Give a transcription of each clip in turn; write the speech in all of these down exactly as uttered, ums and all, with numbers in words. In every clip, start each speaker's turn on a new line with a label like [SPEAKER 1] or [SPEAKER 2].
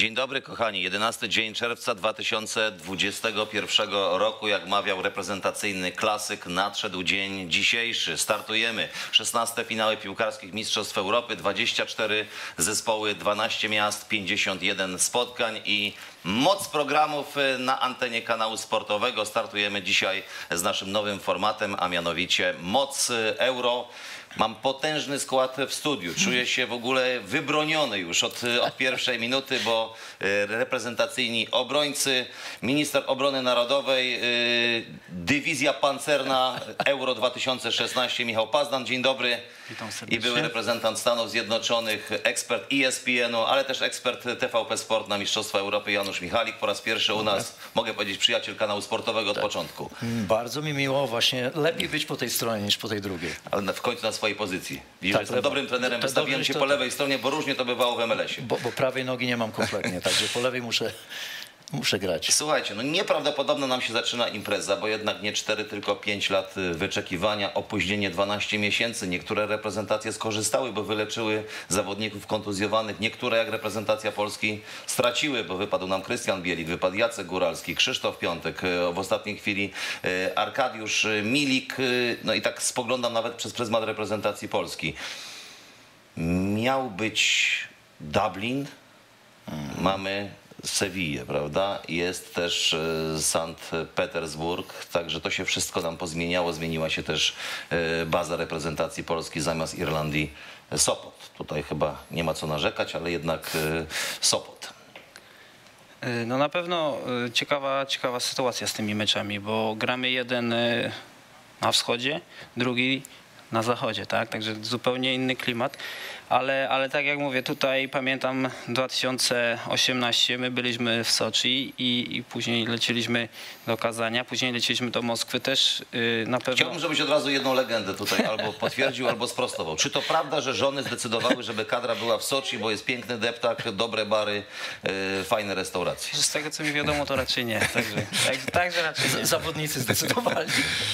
[SPEAKER 1] Dzień dobry kochani, jedenasty dzień czerwca dwa tysiące dwudziestego pierwszego roku, jak mawiał reprezentacyjny klasyk, nadszedł dzień dzisiejszy. Startujemy. szesnaste finały piłkarskich Mistrzostw Europy, dwadzieścia cztery zespoły, dwanaście miast, pięćdziesiąt jeden spotkań i moc programów na antenie kanału sportowego. Startujemy dzisiaj z naszym nowym formatem, a mianowicie Moc Euro. Mam potężny skład w studiu. Czuję się w ogóle wybroniony już od, od pierwszej minuty, bo reprezentacyjni obrońcy, minister obrony narodowej, dywizja pancerna Euro dwa tysiące szesnaście, Michał Pazdan. Dzień dobry.
[SPEAKER 2] Witam serdecznie.
[SPEAKER 1] I były reprezentant Stanów Zjednoczonych, ekspert E S P N u, ale też ekspert T V P Sport na Mistrzostwa Europy, Janusz Michalik. Po raz pierwszy u nas, mogę powiedzieć, przyjaciel kanału sportowego od tak. początku.
[SPEAKER 3] Bardzo mi miło, właśnie lepiej być po tej stronie niż po tej drugiej.
[SPEAKER 1] Ale w końcu na swojej pozycji. Widzisz,
[SPEAKER 3] tak,
[SPEAKER 1] że jestem dobrym trenerem, to, to wystawiłem się po lewej stronie, bo różnie to bywało w M L S ie.
[SPEAKER 3] Bo, bo prawej nogi nie mam kompletnie, także po lewej muszę, muszę grać.
[SPEAKER 1] Słuchajcie, no nieprawdopodobno nam się zaczyna impreza, bo jednak nie cztery, tylko pięć lat wyczekiwania, opóźnienie dwanaście miesięcy. Niektóre reprezentacje skorzystały, bo wyleczyły zawodników kontuzjowanych. Niektóre, jak reprezentacja Polski, straciły, bo wypadł nam Krystian Bielik, wypadł Jacek Góralski, Krzysztof Piątek, w ostatniej chwili Arkadiusz Milik. No i tak spoglądam nawet przez pryzmat reprezentacji Polski. Miał być Dublin, hmm. mamy Sewillę, prawda? Jest też Sankt Petersburg, także to się wszystko nam pozmieniało. Zmieniła się też baza reprezentacji Polski, zamiast Irlandii Sopot. Tutaj chyba nie ma co narzekać, ale jednak Sopot.
[SPEAKER 2] No na pewno ciekawa, ciekawa sytuacja z tymi meczami, bo gramy jeden na wschodzie, drugi na zachodzie, tak? Także zupełnie inny klimat, ale, ale tak jak mówię, tutaj pamiętam dwa tysiące osiemnasty, my byliśmy w Soczi i, i później leciliśmy do Kazania, później leciliśmy do Moskwy też yy, na pewno.
[SPEAKER 1] Chciałbym, żebyś od razu jedną legendę tutaj albo potwierdził, albo sprostował. Czy to prawda, że żony zdecydowały, żeby kadra była w Soczi, bo jest piękny deptak, dobre bary, yy, fajne restauracje?
[SPEAKER 2] Z tego co mi wiadomo, to raczej nie, także, tak, także raczej nie.
[SPEAKER 3] Zawodnicy zdecydowali.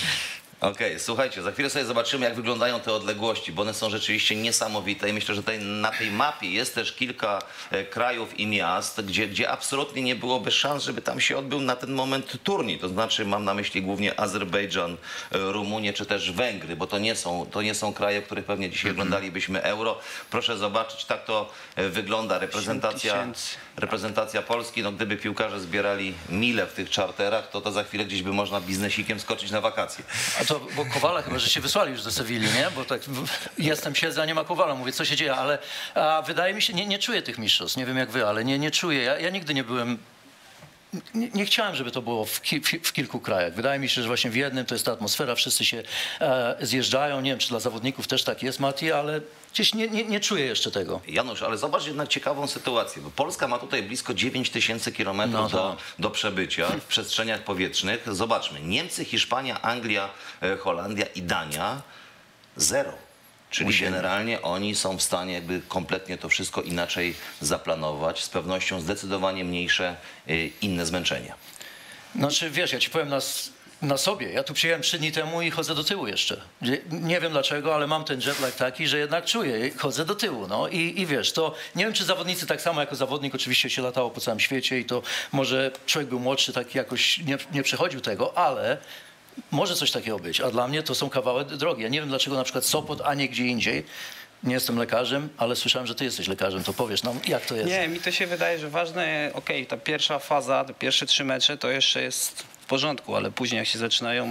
[SPEAKER 1] Okej, okay, słuchajcie, za chwilę sobie zobaczymy, jak wyglądają te odległości, bo one są rzeczywiście niesamowite i myślę, że tutaj na tej mapie jest też kilka krajów i miast, gdzie, gdzie absolutnie nie byłoby szans, żeby tam się odbył na ten moment turniej. To znaczy mam na myśli głównie Azerbejdżan, Rumunię czy też Węgry, bo to nie są, to nie są kraje, w których pewnie dzisiaj oglądalibyśmy Euro. Proszę zobaczyć, tak to wygląda reprezentacja, reprezentacja Polski. No, gdyby piłkarze zbierali mile w tych czarterach, to to za chwilę gdzieś by można biznesikiem skoczyć na wakacje.
[SPEAKER 3] To, bo Kowala chyba, że się wysłali już do Sewilli, nie? Bo tak jestem, siedzę, a nie ma Kowala. Mówię, co się dzieje, ale a wydaje mi się, nie, nie czuję tych mistrzostw. Nie wiem jak wy, ale nie, nie czuję. Ja, ja nigdy nie byłem, nie, nie chciałem, żeby to było w, ki, w kilku krajach. Wydaje mi się, że właśnie w jednym to jest ta atmosfera, wszyscy się e, zjeżdżają. Nie wiem, czy dla zawodników też tak jest, Mati, ale gdzieś nie, nie, nie czuję jeszcze tego.
[SPEAKER 1] Janusz, ale zobacz jednak ciekawą sytuację, bo Polska ma tutaj blisko dziewięć tysięcy kilometrów no do, do przebycia w przestrzeniach powietrznych. Zobaczmy, Niemcy, Hiszpania, Anglia, Holandia i Dania zero. Czyli Musimy. generalnie oni są w stanie jakby kompletnie to wszystko inaczej zaplanować. Z pewnością zdecydowanie mniejsze inne zmęczenia.
[SPEAKER 3] Znaczy, wiesz, ja ci powiem nas... na sobie. Ja tu przyjechałem trzy dni temu i chodzę do tyłu jeszcze. Nie, nie wiem dlaczego, ale mam ten jetlag taki, że jednak czuję, chodzę do tyłu. No i, i wiesz, to nie wiem, czy zawodnicy tak samo jako zawodnik oczywiście się latało po całym świecie i to może człowiek był młodszy, tak jakoś nie, nie przechodził tego, ale może coś takiego być. A dla mnie to są kawały drogi. Ja nie wiem, dlaczego na przykład Sopot, a nie gdzie indziej. Nie jestem lekarzem, ale słyszałem, że ty jesteś lekarzem, to powiesz nam, jak to jest.
[SPEAKER 2] Nie, mi to się wydaje, że ważne, okej, okay, ta pierwsza faza, te pierwsze trzy mecze to jeszcze jest w porządku, ale później jak się zaczynają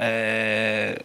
[SPEAKER 2] e,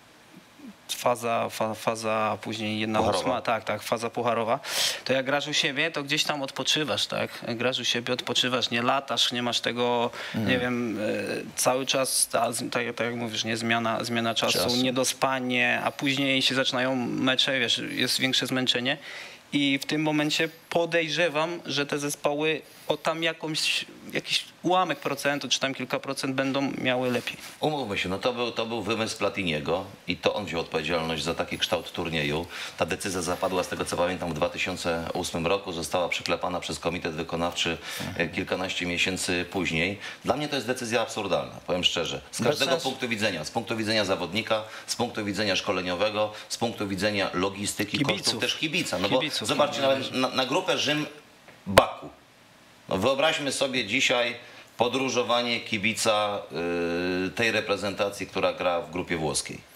[SPEAKER 2] faza, fa, faza, później jedna ósma, tak, tak, faza pucharowa, to jak grasz u siebie, to gdzieś tam odpoczywasz, tak, grasz u siebie, odpoczywasz, nie latasz, nie masz tego, mm. nie wiem, e, cały czas, ta, tak, tak jak mówisz, nie, zmiana, zmiana czasu, czasu, niedospanie, a później się zaczynają mecze, wiesz, jest większe zmęczenie i w tym momencie podejrzewam, że te zespoły o tam jakąś, jakiś ułamek procentu, czy tam kilka procent będą miały lepiej.
[SPEAKER 1] Umówmy się, no to był, to był wymysł Platiniego i to on wziął odpowiedzialność za taki kształt turnieju. Ta decyzja zapadła, z tego co pamiętam, w dwa tysiące ósmym roku, została przyklepana przez komitet wykonawczy kilkanaście miesięcy później. Dla mnie to jest decyzja absurdalna, powiem szczerze. Z każdego punktu widzenia, z punktu widzenia zawodnika, z punktu widzenia szkoleniowego, z punktu widzenia logistyki,
[SPEAKER 2] kibiców.
[SPEAKER 1] kosztów też kibica. No
[SPEAKER 2] Kibiców.
[SPEAKER 1] bo zobaczcie, nawet na, na grupę Rzym-Baku. No wyobraźmy sobie dzisiaj podróżowanie kibica y, tej reprezentacji, która gra w grupie włoskiej.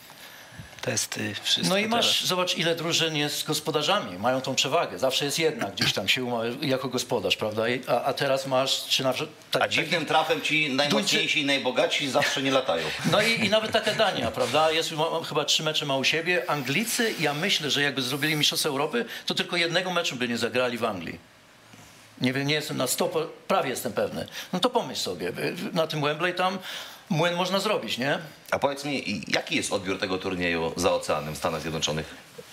[SPEAKER 2] Testy, wszystko
[SPEAKER 3] No i masz,
[SPEAKER 2] teraz.
[SPEAKER 3] zobacz, ile drużyn jest gospodarzami, mają tą przewagę. Zawsze jest jedna gdzieś tam się uma jako gospodarz, prawda? I- A, a teraz masz, czy na przykład... Tak,
[SPEAKER 1] A dziwnym trafem ci najmocniejsi i najbogatsi zawsze nie latają.
[SPEAKER 3] No i, i nawet taka Dania, prawda? Jest, ma, ma, chyba trzy mecze ma u siebie. Anglicy, ja myślę, że jakby zrobili Mistrzostwo Europy, to tylko jednego meczu by nie zagrali w Anglii. Nie wiem, nie jestem na sto, prawie jestem pewny. No to pomyśl sobie, na tym Wembley tam młyn można zrobić, nie?
[SPEAKER 1] A powiedz mi, jaki jest odbiór tego turnieju za oceanem w Stanach Zjednoczonych?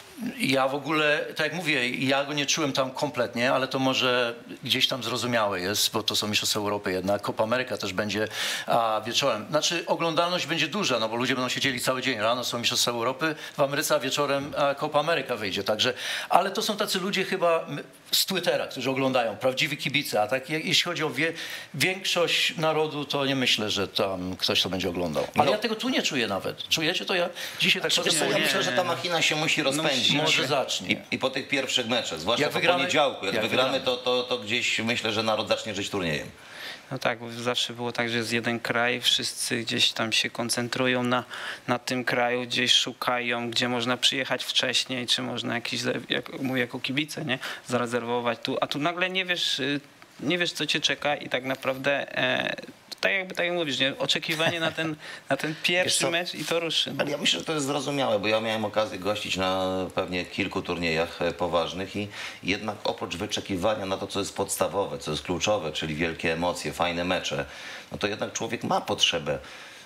[SPEAKER 3] Ja w ogóle, tak jak mówię, ja go nie czułem tam kompletnie, ale to może gdzieś tam zrozumiałe jest, bo to są Mistrzostwa Europy jednak. Copa America też będzie a, wieczorem. Znaczy oglądalność będzie duża, no bo ludzie będą siedzieli cały dzień. Rano są Mistrzostwa Europy w Ameryce, a wieczorem a, Copa America wyjdzie. Także, ale to są tacy ludzie chyba z Twittera, którzy oglądają, prawdziwi kibice. A tak jeśli chodzi o wie, większość narodu, to nie myślę, że tam ktoś to będzie oglądał. Ale
[SPEAKER 1] No.
[SPEAKER 3] ja tego tu nie czuję nawet. Czujecie to? Ja dzisiaj tak
[SPEAKER 1] Wiesz co, ja
[SPEAKER 2] nie,
[SPEAKER 1] myślę, że ta
[SPEAKER 2] nie.
[SPEAKER 1] machina się musi rozpędzić.
[SPEAKER 3] może zacznie.
[SPEAKER 1] I, I po tych pierwszych meczach, zwłaszcza
[SPEAKER 3] Jak
[SPEAKER 1] po
[SPEAKER 3] wygramy-
[SPEAKER 1] poniedziałku, jak,
[SPEAKER 3] jak
[SPEAKER 1] wygramy,
[SPEAKER 3] wygramy.
[SPEAKER 1] to, to, to gdzieś myślę, że naród zacznie żyć turniejem.
[SPEAKER 2] No tak, bo zawsze było tak, że jest jeden kraj, wszyscy gdzieś tam się koncentrują na, na tym kraju, gdzieś szukają, gdzie można przyjechać wcześniej, czy można jakiś, jak mówię, jako kibice, nie, zarezerwować tu, a tu nagle nie wiesz, y, nie wiesz co cię czeka i tak naprawdę, e, tak jakby tak jak mówisz, nie, oczekiwanie na ten, na ten
[SPEAKER 1] Wiesz
[SPEAKER 2] pierwszy
[SPEAKER 1] co?
[SPEAKER 2] mecz i to ruszy. No.
[SPEAKER 1] Ale ja myślę, że to jest zrozumiałe, bo ja miałem okazję gościć na pewnie kilku turniejach e, poważnych i jednak oprócz wyczekiwania na to, co jest podstawowe, co jest kluczowe, czyli wielkie emocje, fajne mecze, no to jednak człowiek ma potrzebę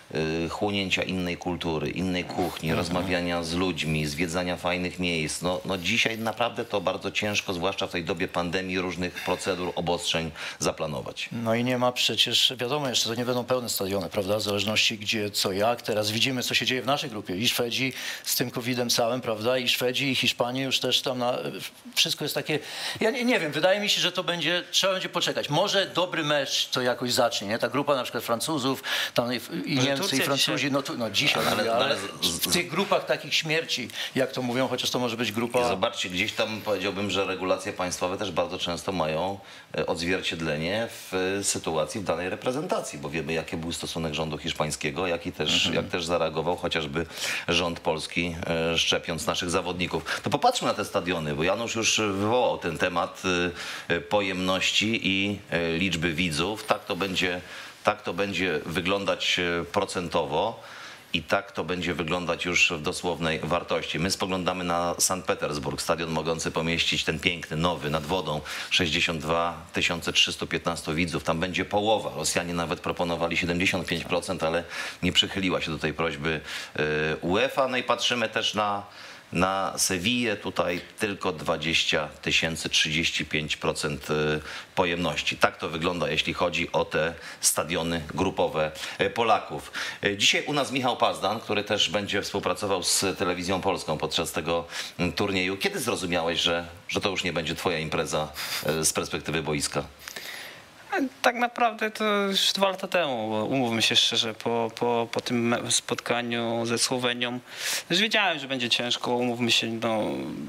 [SPEAKER 1] y, chłonięcia innej kultury, innej kuchni, rozmawiania z ludźmi, zwiedzania fajnych miejsc. No, no dzisiaj naprawdę to bardzo ciężko, zwłaszcza w tej dobie pandemii, różnych procedur, obostrzeń zaplanować.
[SPEAKER 3] No i nie ma przecież, wiadomo jeszcze, to nie będą pełne stadiony, prawda, w zależności gdzie, co, jak. Teraz widzimy, co się dzieje w naszej grupie. I Szwedzi z tym kowidem całym, prawda, i Szwedzi, i Hiszpanie już też tam na... Wszystko jest takie... Ja nie, nie wiem, wydaje mi się, że to będzie, trzeba będzie poczekać. Może dobry mecz to jakoś zacznie, nie? Ta grupa na przykład Francuzów, tam i, i
[SPEAKER 2] Może
[SPEAKER 3] Niemcy,
[SPEAKER 2] Turcja
[SPEAKER 3] i Francuzi,
[SPEAKER 2] dzisiaj.
[SPEAKER 3] no, tu, no dzisiaj,
[SPEAKER 1] Ale-
[SPEAKER 3] ale,
[SPEAKER 1] ale
[SPEAKER 3] ale
[SPEAKER 1] z- z-
[SPEAKER 3] w tych grupach takich śmierci, jak to mówią, chociaż to może być grupa...
[SPEAKER 1] I zobaczcie, gdzieś tam powiedziałbym, że regulacje państwowe też bardzo często mają e, odzwierciedlenie w e, sytuacji w danej reprezentacji, bo wiemy, jaki był stosunek rządu hiszpańskiego, jak, i też, jak też zareagował chociażby rząd polski, e, szczepiąc naszych zawodników. To popatrzmy na te stadiony, bo Janusz już wywołał ten temat e, e, pojemności i e, liczby widzów. Tak to będzie, tak to będzie wyglądać e, procentowo. I tak to będzie wyglądać już w dosłownej wartości. My spoglądamy na Sankt Petersburg, stadion mogący pomieścić ten piękny, nowy, nad wodą, sześćdziesiąt dwa tysiące trzysta piętnaście widzów. Tam będzie połowa. Rosjanie nawet proponowali siedemdziesiąt pięć procent, ale nie przychyliła się do tej prośby y, UEFA. No i patrzymy też na Na Sewillę tutaj tylko dwadzieścia tysięcy, trzydzieści pięć procent pojemności. Tak to wygląda, jeśli chodzi o te stadiony grupowe Polaków. Dzisiaj u nas Michał Pazdan, który też będzie współpracował z Telewizją Polską podczas tego turnieju. Kiedy zrozumiałeś, że, że to już nie będzie twoja impreza z perspektywy boiska?
[SPEAKER 2] Tak naprawdę to już dwa lata temu, bo umówmy się szczerze, po, po, po tym me- spotkaniu ze Słowenią, już wiedziałem, że będzie ciężko, umówmy się, no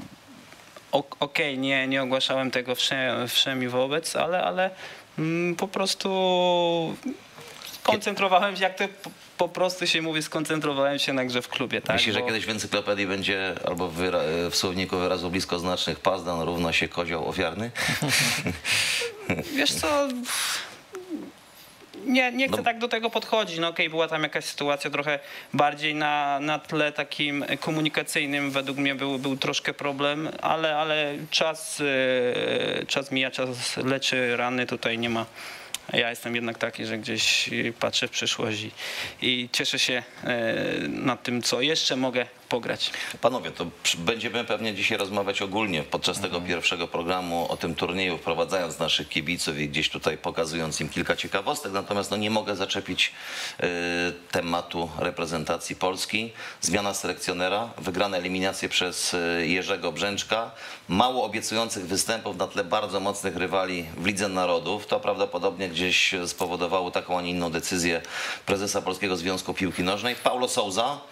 [SPEAKER 2] ok- okej, nie, nie ogłaszałem tego wszem, wszem i wobec, ale, ale mm, po prostu skoncentrowałem się, jak to po, po prostu się mówi, skoncentrowałem się na grze w klubie. Tak?
[SPEAKER 1] Myślisz, że
[SPEAKER 2] Bo-
[SPEAKER 1] kiedyś w encyklopedii będzie albo w, wyra- w słowniku wyrazów bliskoznacznych Pazdan równa się kozioł ofiarny?
[SPEAKER 2] Wiesz co, nie, nie chcę
[SPEAKER 1] No.
[SPEAKER 2] tak do tego podchodzić. No okej, była tam jakaś sytuacja trochę bardziej na, na tle takim komunikacyjnym. Według mnie był, był troszkę problem, ale, ale czas, e, czas mija, czas leczy rany. Tutaj nie ma. Ja jestem jednak taki, że gdzieś patrzę w przyszłość i, i cieszę się e, nad tym, co jeszcze mogę pograć.
[SPEAKER 1] Panowie, to przy- będziemy pewnie dzisiaj rozmawiać ogólnie podczas tego pierwszego programu o tym turnieju, wprowadzając naszych kibiców i gdzieś tutaj pokazując im kilka ciekawostek. Natomiast no, nie mogę zaczepić y, tematu reprezentacji Polski. Zmiana selekcjonera, wygrane eliminacje przez y, Jerzego Brzęczka, mało obiecujących występów na tle bardzo mocnych rywali w Lidze Narodów. To prawdopodobnie gdzieś spowodowało taką, a nie inną decyzję prezesa Polskiego Związku Piłki Nożnej. Paulo Sousa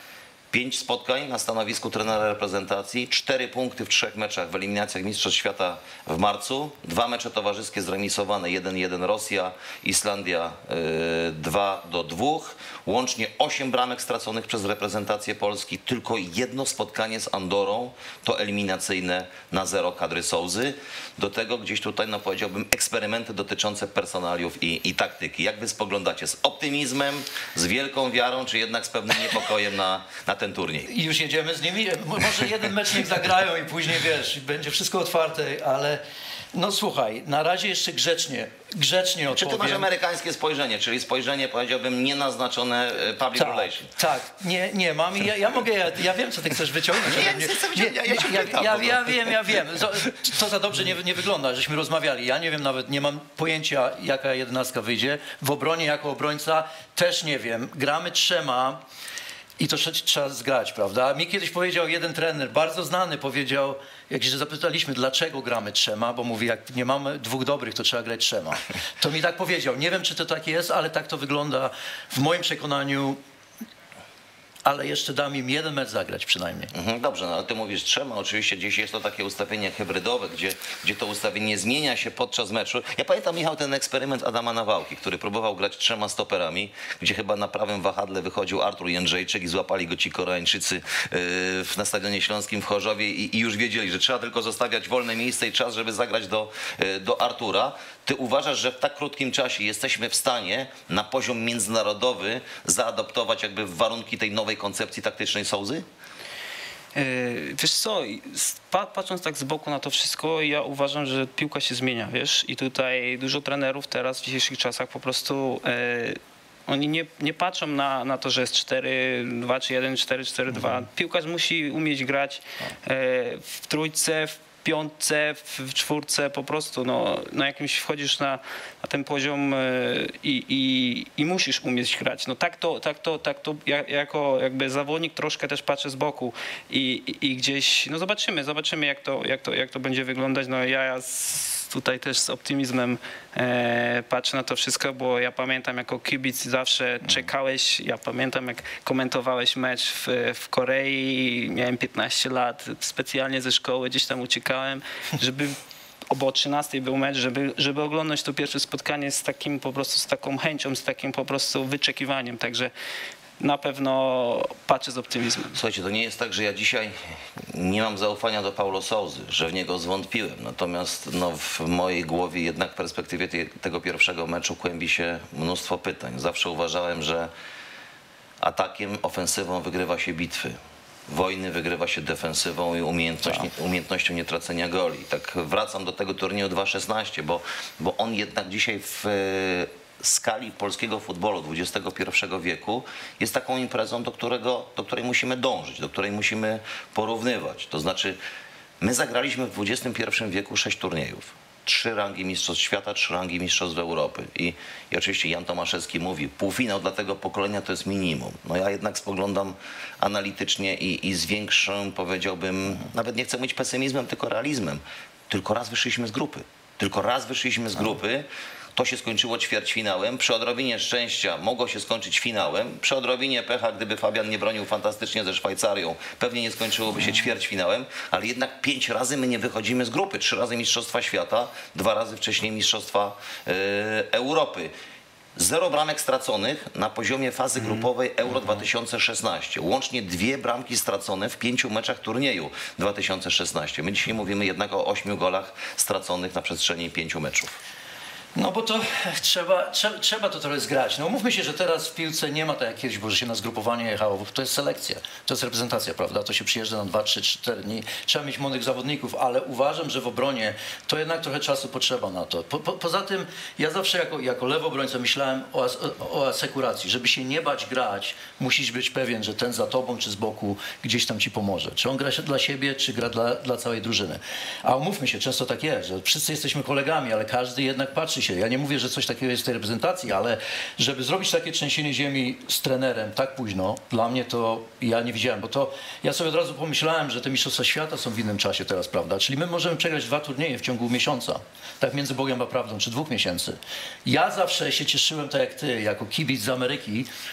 [SPEAKER 1] Pięć spotkań na stanowisku trenera reprezentacji, cztery punkty w trzech meczach w eliminacjach Mistrzostw Świata w marcu, dwa mecze towarzyskie zremisowane, jeden jeden Rosja, Islandia dwa do dwóch, łącznie osiem bramek straconych przez reprezentację Polski, tylko jedno spotkanie z Andorą to eliminacyjne na zero kadry Sołzy. Do tego gdzieś tutaj, no powiedziałbym, eksperymenty dotyczące personaliów i, i taktyki. Jak wy spoglądacie? Z optymizmem, z wielką wiarą, czy jednak z pewnym niepokojem na, na ten turniej?
[SPEAKER 3] I już jedziemy z nimi. Mo- Może jeden mecz niech zagrają i później, wiesz, będzie wszystko otwarte, ale no słuchaj, na razie jeszcze grzecznie, grzecznie
[SPEAKER 1] Czy
[SPEAKER 3] odpowiem.
[SPEAKER 1] ty masz amerykańskie spojrzenie, czyli spojrzenie, powiedziałbym, nienaznaczone e, public
[SPEAKER 3] Tak,
[SPEAKER 1] relations?
[SPEAKER 3] tak, nie, nie mam i ja, ja mogę, ja, ja wiem, co ty chcesz wyciągnąć.
[SPEAKER 1] Nie,
[SPEAKER 3] ode
[SPEAKER 1] ja
[SPEAKER 3] mnie.
[SPEAKER 1] nie chcę wyciągnąć, ja- ja się
[SPEAKER 3] ja,
[SPEAKER 1] pytam
[SPEAKER 3] ja,
[SPEAKER 1] po
[SPEAKER 3] ja
[SPEAKER 1] prostu.
[SPEAKER 3] wiem, ja wiem. To, to za dobrze nie, nie wygląda, żeśmy rozmawiali. Ja nie wiem nawet, nie mam pojęcia, jaka jedenastka wyjdzie. W obronie jako obrońca też nie wiem. Gramy trzema. I to trze- trzeba zgrać, prawda? Mi kiedyś powiedział jeden trener, bardzo znany, powiedział, jak się zapytaliśmy, dlaczego gramy trzema, bo mówi, jak nie mamy dwóch dobrych, to trzeba grać trzema. To mi tak powiedział. Nie wiem, czy to tak jest, ale tak to wygląda w moim przekonaniu. Ale jeszcze dam im jeden mecz zagrać przynajmniej.
[SPEAKER 1] Mhm, dobrze, no ale ty mówisz trzema, oczywiście gdzieś jest to takie ustawienie hybrydowe, gdzie, gdzie to ustawienie zmienia się podczas meczu. Ja pamiętam, Michał, ten eksperyment Adama Nawałki, który próbował grać trzema stoperami, gdzie chyba na prawym wahadle wychodził Artur Jędrzejczyk i złapali go ci Koreańczycy yy, w- na Stadionie Śląskim w Chorzowie i, i już wiedzieli, że trzeba tylko zostawiać wolne miejsce i czas, żeby zagrać do, yy, do Artura. Ty uważasz, że w tak krótkim czasie jesteśmy w stanie na poziom międzynarodowy zaadaptować jakby warunki tej nowej koncepcji taktycznej Sołzy?
[SPEAKER 2] Yy, Wiesz co, i s- pa- patrząc tak z boku na to wszystko, ja uważam, że piłka się zmienia, wiesz, i tutaj dużo trenerów teraz w dzisiejszych czasach po prostu yy, oni nie, nie patrzą na, na to, że jest cztery dwa trzy jeden, cztery cztery dwa. Piłkarz musi umieć grać yy, w trójce, w piątce, w czwórce, po prostu no, na jakimś wchodzisz na, na ten poziom yy, i, i, i musisz umieć grać. No tak to, tak to, tak to ja, jako jakby zawodnik troszkę też patrzę z boku i, i, i gdzieś, no zobaczymy, zobaczymy jak to, jak to, jak to będzie wyglądać. No ja z, tutaj też z optymizmem e, patrzę na to wszystko, bo ja pamiętam jako kibic zawsze czekałeś, ja pamiętam jak komentowałeś mecz w, w Korei, miałem piętnaście lat, specjalnie ze szkoły gdzieś tam uciekałem, żeby bo o trzynastej był mecz, żeby, żeby oglądać to pierwsze spotkanie z takim po prostu, z taką chęcią, z takim po prostu wyczekiwaniem, także na pewno patrzę z optymizmem.
[SPEAKER 1] Słuchajcie, to nie jest tak, że ja dzisiaj nie mam zaufania do Paulo Sousy, że w niego zwątpiłem. Natomiast no, w mojej głowie jednak w perspektywie tej, tego pierwszego meczu kłębi się mnóstwo pytań. Zawsze uważałem, że atakiem, ofensywą wygrywa się bitwy. Wojny wygrywa się defensywą i umiejętność, umiejętnością nietracenia goli. Tak wracam do tego turnieju dwa szesnaście, bo, bo on jednak dzisiaj w skali polskiego futbolu dwudziestego pierwszego wieku jest taką imprezą, do, którego, do której musimy dążyć, do której musimy porównywać. To znaczy, my zagraliśmy w dwudziestym pierwszym wieku sześć turniejów. Trzy rangi Mistrzostw Świata, trzy rangi Mistrzostw Europy. I, I oczywiście Jan Tomaszewski mówi, półfinał dla tego pokolenia to jest minimum. No ja jednak spoglądam analitycznie i, i z większym, powiedziałbym, nawet nie chcę mówić pesymizmem, tylko realizmem. Tylko raz wyszliśmy z grupy. Tylko raz wyszliśmy z grupy. To się skończyło ćwierćfinałem. Przy odrobinie szczęścia mogło się skończyć finałem. Przy odrobinie pecha, gdyby Fabian nie bronił fantastycznie ze Szwajcarią, pewnie nie skończyłoby się ćwierćfinałem, ale jednak pięć razy my nie wychodzimy z grupy. Trzy razy Mistrzostwa Świata, dwa razy wcześniej Mistrzostwa yy, Europy. Zero bramek straconych na poziomie fazy grupowej Euro dwa tysiące szesnaście. Łącznie dwie bramki stracone w pięciu meczach turnieju dwa tysiące szesnaście. My dzisiaj mówimy jednak o ośmiu golach straconych na przestrzeni pięciu meczów.
[SPEAKER 3] No bo to trzeba, trzeba, trzeba to trochę zgrać. No mówmy się, że teraz w piłce nie ma tak jak kiedyś, bo że się na zgrupowanie jechało. To jest selekcja, to jest reprezentacja, prawda? To się przyjeżdża na dwa, trzy, cztery dni. Trzeba mieć młodych zawodników, ale uważam, że w obronie to jednak trochę czasu potrzeba na to. Po, po, poza tym ja zawsze jako, jako lewy obrońca myślałem o, as, o asekuracji. Żeby się nie bać grać, musisz być pewien, że ten za tobą czy z boku gdzieś tam ci pomoże. Czy on gra się dla siebie, czy gra dla, dla całej drużyny. A umówmy się, często tak jest, że wszyscy jesteśmy kolegami, ale każdy jednak patrzy się. Ja nie mówię, że coś takiego jest w tej reprezentacji, ale żeby zrobić takie trzęsienie ziemi z trenerem tak późno, dla mnie to ja nie widziałem, bo to ja sobie od razu pomyślałem, że te Mistrzostwa Świata są w innym czasie teraz, prawda? Czyli my możemy przegrać dwa turnieje w ciągu miesiąca, tak między Bogiem a prawdą, czy dwóch miesięcy. Ja zawsze się cieszyłem, tak jak ty, jako kibic z Ameryki,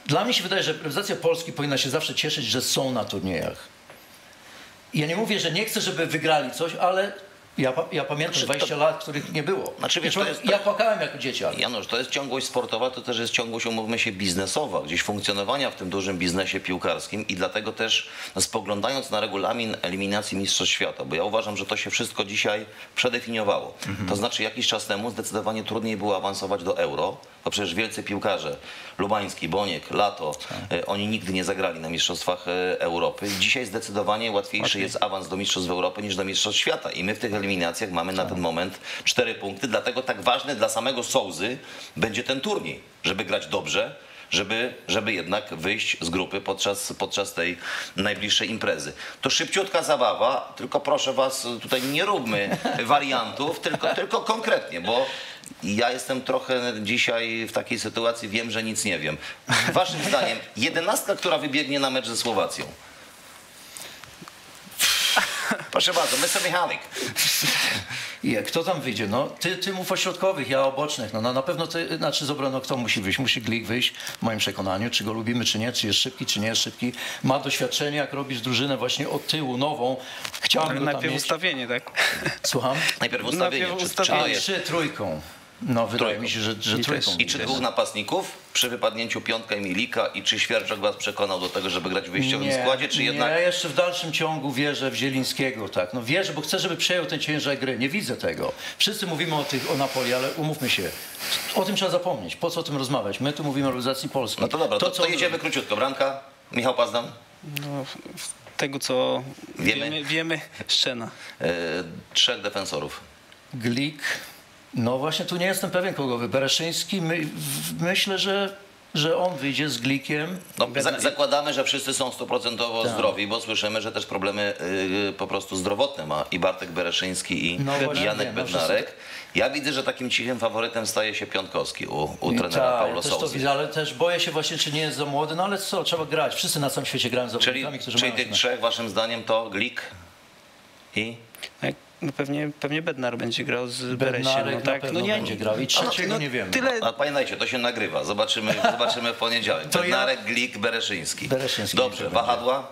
[SPEAKER 3] Dla mnie się wydaje, że reprezentacja Polski powinna się zawsze cieszyć, że są na turniejach. Ja nie mówię, że nie chcę, żeby wygrali coś, ale ja, pa- ja pamiętam
[SPEAKER 1] Znaczy,
[SPEAKER 3] dwadzieścia lat, których nie było.
[SPEAKER 1] Znaczy, wiesz,
[SPEAKER 3] I
[SPEAKER 1] to jest-
[SPEAKER 3] ja płakałem jako dzieciak.
[SPEAKER 1] Janusz, to jest ciągłość sportowa, to też jest ciągłość, umówmy się, biznesowa, gdzieś funkcjonowania w tym dużym biznesie piłkarskim i dlatego też no, spoglądając na regulamin eliminacji Mistrzostw Świata, bo ja uważam, że to się wszystko dzisiaj przedefiniowało. To znaczy jakiś czas temu zdecydowanie trudniej było awansować do Euro, bo przecież wielcy piłkarze, Lubański, Boniek, Lato, e, oni nigdy nie zagrali na Mistrzostwach e, Europy. Dzisiaj zdecydowanie łatwiejszy jest awans do Mistrzostw Europy niż do Mistrzostw Świata i my w tych eliminacjach mamy na ten moment cztery punkty, dlatego tak ważny dla samego Sołzy będzie ten turniej, żeby grać dobrze, żeby, żeby jednak wyjść z grupy podczas, podczas tej najbliższej imprezy. To szybciutka zabawa, tylko proszę was, tutaj nie róbmy wariantów, tylko, tylko konkretnie, bo ja jestem trochę dzisiaj w takiej sytuacji, wiem, że nic nie wiem. Waszym zdaniem, jedenastka, która wybiegnie na mecz ze Słowacją. Proszę bardzo, mister Michalik.
[SPEAKER 3] I jak kto tam wyjdzie? No, ty, ty mów o środkowych, ja o bocznych. No, no na pewno ty, znaczy z obrony kto musi wyjść? Musi Glik wyjść, w moim przekonaniu, czy go lubimy, czy nie, czy jest szybki, czy nie jest szybki. Ma doświadczenie, jak robisz drużynę właśnie od tyłu, nową. Chciałbym
[SPEAKER 2] Ale
[SPEAKER 3] go tam
[SPEAKER 2] najpierw
[SPEAKER 3] mieć.
[SPEAKER 2] ustawienie, tak?
[SPEAKER 3] Słucham?
[SPEAKER 1] Najpierw ustawienie,
[SPEAKER 2] Najpierw
[SPEAKER 1] czy, czy
[SPEAKER 2] ustawienie.
[SPEAKER 1] to
[SPEAKER 3] A,
[SPEAKER 1] jest?
[SPEAKER 3] trzy trójką. No, wydaje
[SPEAKER 1] Trójką.
[SPEAKER 3] mi się, że, że
[SPEAKER 2] I
[SPEAKER 3] trójką.
[SPEAKER 2] też-
[SPEAKER 1] I czy dwóch napastników przy wypadnięciu Piątka i Milika i czy Świerczak was przekonał do tego, żeby grać w wyjściowym składzie, czy
[SPEAKER 3] nie,
[SPEAKER 1] jednak...
[SPEAKER 3] ja jeszcze w dalszym ciągu wierzę w Zielińskiego, tak. No wierzę, bo chcę, żeby przejął ten ciężar gry. Nie widzę tego. Wszyscy mówimy o, tych, o Napoli, ale umówmy się. O tym trzeba zapomnieć. Po co o tym rozmawiać? My tu mówimy o realizacji Polski.
[SPEAKER 1] No to dobra, to, to,
[SPEAKER 3] co
[SPEAKER 1] jedziemy króciutko. Bramka, Michał Pazdan,
[SPEAKER 2] No, z tego co
[SPEAKER 1] Wiemy?
[SPEAKER 2] wiemy, wiemy Szczena.
[SPEAKER 1] e, trzech defensorów.
[SPEAKER 3] Glik. No właśnie tu nie jestem pewien kogo wy. Bereszyński. My, w- myślę, że, że on wyjdzie z Glikiem.
[SPEAKER 1] No, za, zakładamy, że wszyscy są stuprocentowo
[SPEAKER 3] Tak.
[SPEAKER 1] zdrowi, bo słyszymy, że też problemy y, po prostu zdrowotne ma i Bartek Bereszyński i
[SPEAKER 3] No właśnie,
[SPEAKER 1] Janek
[SPEAKER 3] nie, no
[SPEAKER 1] Bednarek. Ja widzę, że takim cichym faworytem staje się Piątkowski u, u trenera
[SPEAKER 3] Tak,
[SPEAKER 1] Paulo
[SPEAKER 3] ja też to
[SPEAKER 1] Sousy.
[SPEAKER 3] widzę, ale też boję się właśnie, czy nie jest za młody. No ale co, trzeba grać. Wszyscy na całym świecie grają z
[SPEAKER 1] Czyli,
[SPEAKER 3] zawodnikami, którzy
[SPEAKER 1] czyli
[SPEAKER 3] mają...
[SPEAKER 1] tych trzech waszym zdaniem to Glik i...
[SPEAKER 2] Jak- No pewnie, pewnie Bednar będzie grał z
[SPEAKER 3] Bednarek
[SPEAKER 2] Beresiem. No
[SPEAKER 3] na
[SPEAKER 2] tak,
[SPEAKER 3] pewno
[SPEAKER 2] no nie,
[SPEAKER 3] będzie grał i trzeciego
[SPEAKER 2] no,
[SPEAKER 3] nie wiemy.
[SPEAKER 2] Tyle,
[SPEAKER 1] A pamiętajcie, to się nagrywa. Zobaczymy, zobaczymy w poniedziałek.
[SPEAKER 3] To ja-
[SPEAKER 1] Bednarek, Glik, Bereszyński.
[SPEAKER 3] Bereszyński
[SPEAKER 1] Dobrze,
[SPEAKER 3] będzie.
[SPEAKER 1] wahadła?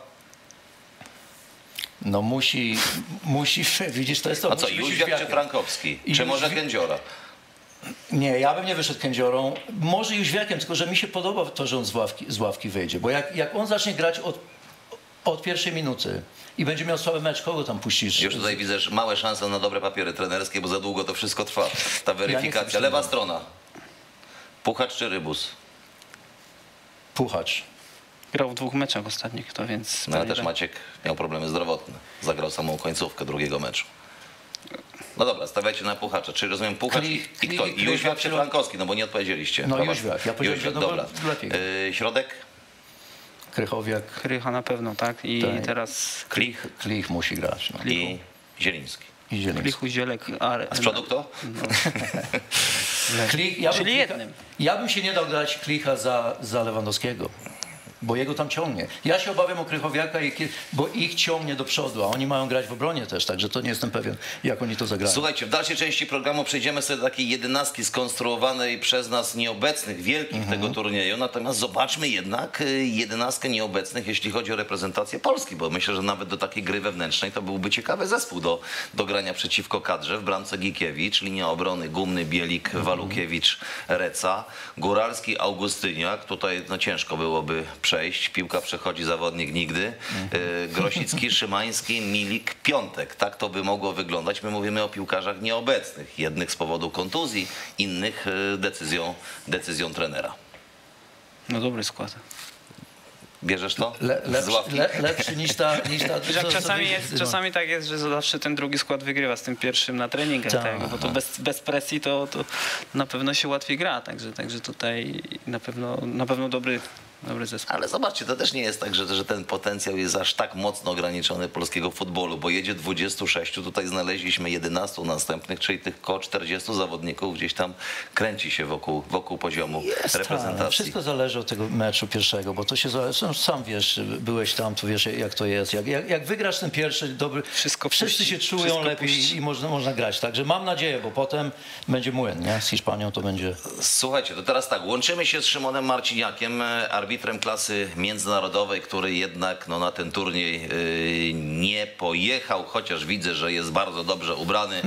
[SPEAKER 3] No musi, musi, widzisz, to jest to.
[SPEAKER 1] A co,
[SPEAKER 3] musi być
[SPEAKER 1] Jóźwiak czy
[SPEAKER 3] Jóźwiakiem.
[SPEAKER 1] Frankowski?
[SPEAKER 3] I
[SPEAKER 1] Czy
[SPEAKER 3] Jóźwi-
[SPEAKER 1] może Kędziora?
[SPEAKER 3] Nie, ja bym nie wyszedł Kędziorą. Może Jóźwiakiem, tylko że mi się podoba to, że on z ławki, z ławki wyjdzie. Bo jak, jak on zacznie grać od, od pierwszej minuty i będzie miał słaby mecz, kogo tam puścisz?
[SPEAKER 1] Już tutaj widzę że małe szanse na dobre papiery trenerskie, bo za długo to wszystko trwa. Ta weryfikacja.
[SPEAKER 3] chcę
[SPEAKER 1] Lewa
[SPEAKER 3] być
[SPEAKER 1] strona. Puchacz czy Rybus?
[SPEAKER 3] Puchacz.
[SPEAKER 2] grał w dwóch meczach ostatnich, to więc...
[SPEAKER 1] No ale
[SPEAKER 2] pewnie
[SPEAKER 1] też
[SPEAKER 2] tak.
[SPEAKER 1] Maciek miał problemy zdrowotne. Zagrał samą końcówkę drugiego meczu. No dobra, stawiajcie na Puchacza. Czyli rozumiem Puchacz i,
[SPEAKER 3] Klik-
[SPEAKER 1] i kto?
[SPEAKER 3] klik-
[SPEAKER 1] I Jóźwiak
[SPEAKER 3] klik-
[SPEAKER 1] czy Frankowski? No bo nie odpowiedzieliście.
[SPEAKER 3] No
[SPEAKER 1] Dobra.
[SPEAKER 3] Jóźwiak. Ja powiedziałem,
[SPEAKER 1] Jóźwiak,
[SPEAKER 3] że no bo
[SPEAKER 1] dobra.
[SPEAKER 3] lepiej.
[SPEAKER 1] Yy, środek?
[SPEAKER 3] Krychowiak,
[SPEAKER 2] Krycha na pewno, tak? I
[SPEAKER 3] Tak.
[SPEAKER 2] teraz
[SPEAKER 1] Klich
[SPEAKER 3] Klich musi grać. No.
[SPEAKER 1] i Zieliński.
[SPEAKER 3] I Zieliński.
[SPEAKER 2] Klichu, Zielek, ale...
[SPEAKER 1] A z przodu kto?
[SPEAKER 3] Klich, ja bym
[SPEAKER 2] Czyli
[SPEAKER 3] Klicha-
[SPEAKER 2] jednym.
[SPEAKER 3] Ja bym się nie dał grać Klicha za, za Lewandowskiego, bo jego tam ciągnie. Ja się obawiam o Krychowiaka, i Ki- bo ich ciągnie do przodu, a oni mają grać w obronie też, także to nie jestem pewien, jak oni to zagrają.
[SPEAKER 1] Słuchajcie, w dalszej części programu przejdziemy sobie do takiej jedenastki skonstruowanej przez nas nieobecnych, wielkich
[SPEAKER 3] Mhm.
[SPEAKER 1] tego turnieju. Natomiast zobaczmy jednak y, jedenastkę nieobecnych, jeśli chodzi o reprezentację Polski, bo myślę, że nawet do takiej gry wewnętrznej to byłby ciekawy zespół do, do grania przeciwko kadrze. W bramce Gikiewicz, linia obrony Gumny, Bielik,
[SPEAKER 3] Mhm.
[SPEAKER 1] Walukiewicz, Reca, Góralski, Augustyniak. Tutaj no, ciężko byłoby przejść. Piłka przechodzi, zawodnik nigdy. Y, Grosicki, Szymański, Milik, Piątek. Tak to by mogło wyglądać. My mówimy o piłkarzach nieobecnych. Jednych z powodu kontuzji, innych y, decyzją, decyzją trenera.
[SPEAKER 2] No dobry skład.
[SPEAKER 1] Bierzesz to?
[SPEAKER 3] Le,
[SPEAKER 1] Z
[SPEAKER 3] lepszy,
[SPEAKER 1] ławki?
[SPEAKER 3] le, lepszy niż ta... Niż ta
[SPEAKER 2] Wiesz, jak
[SPEAKER 3] co- co
[SPEAKER 2] czasami,
[SPEAKER 3] wyjdzie
[SPEAKER 2] jest,
[SPEAKER 3] z-
[SPEAKER 2] czasami tak jest, że zawsze ten drugi skład wygrywa z tym pierwszym na treningach,
[SPEAKER 3] Tak.
[SPEAKER 2] tak, bo to bez, bez presji to, to na pewno się łatwiej gra, także, także tutaj na pewno, na pewno dobry, dobry zespół.
[SPEAKER 1] Ale zobaczcie, to też nie jest tak, że, że ten potencjał jest aż tak mocno ograniczony polskiego futbolu, bo jedzie dwudziestu sześciu, tutaj znaleźliśmy jedenastu następnych, czyli tych koło czterdziestu zawodników gdzieś tam kręci się wokół, wokół poziomu
[SPEAKER 3] Jest, tak.
[SPEAKER 1] reprezentacji.
[SPEAKER 3] Wszystko zależy od tego meczu pierwszego, bo to się zależy, no, sam wiesz, byłeś tam, tu wiesz jak to jest. Jak, jak, jak wygrasz ten pierwszy dobry,
[SPEAKER 2] Wszystko
[SPEAKER 3] wszyscy
[SPEAKER 2] puści,
[SPEAKER 3] się czują
[SPEAKER 2] wszystko
[SPEAKER 3] lepiej
[SPEAKER 2] puści.
[SPEAKER 3] i można, można grać. Także mam nadzieję, bo potem będzie młyn, nie? Z Hiszpanią to będzie...
[SPEAKER 1] Słuchajcie, to teraz tak, łączymy się z Szymonem Marciniakiem, e, arbitrem klasy międzynarodowej, który jednak no, na ten turniej y, nie pojechał, chociaż widzę, że jest bardzo dobrze ubrany y,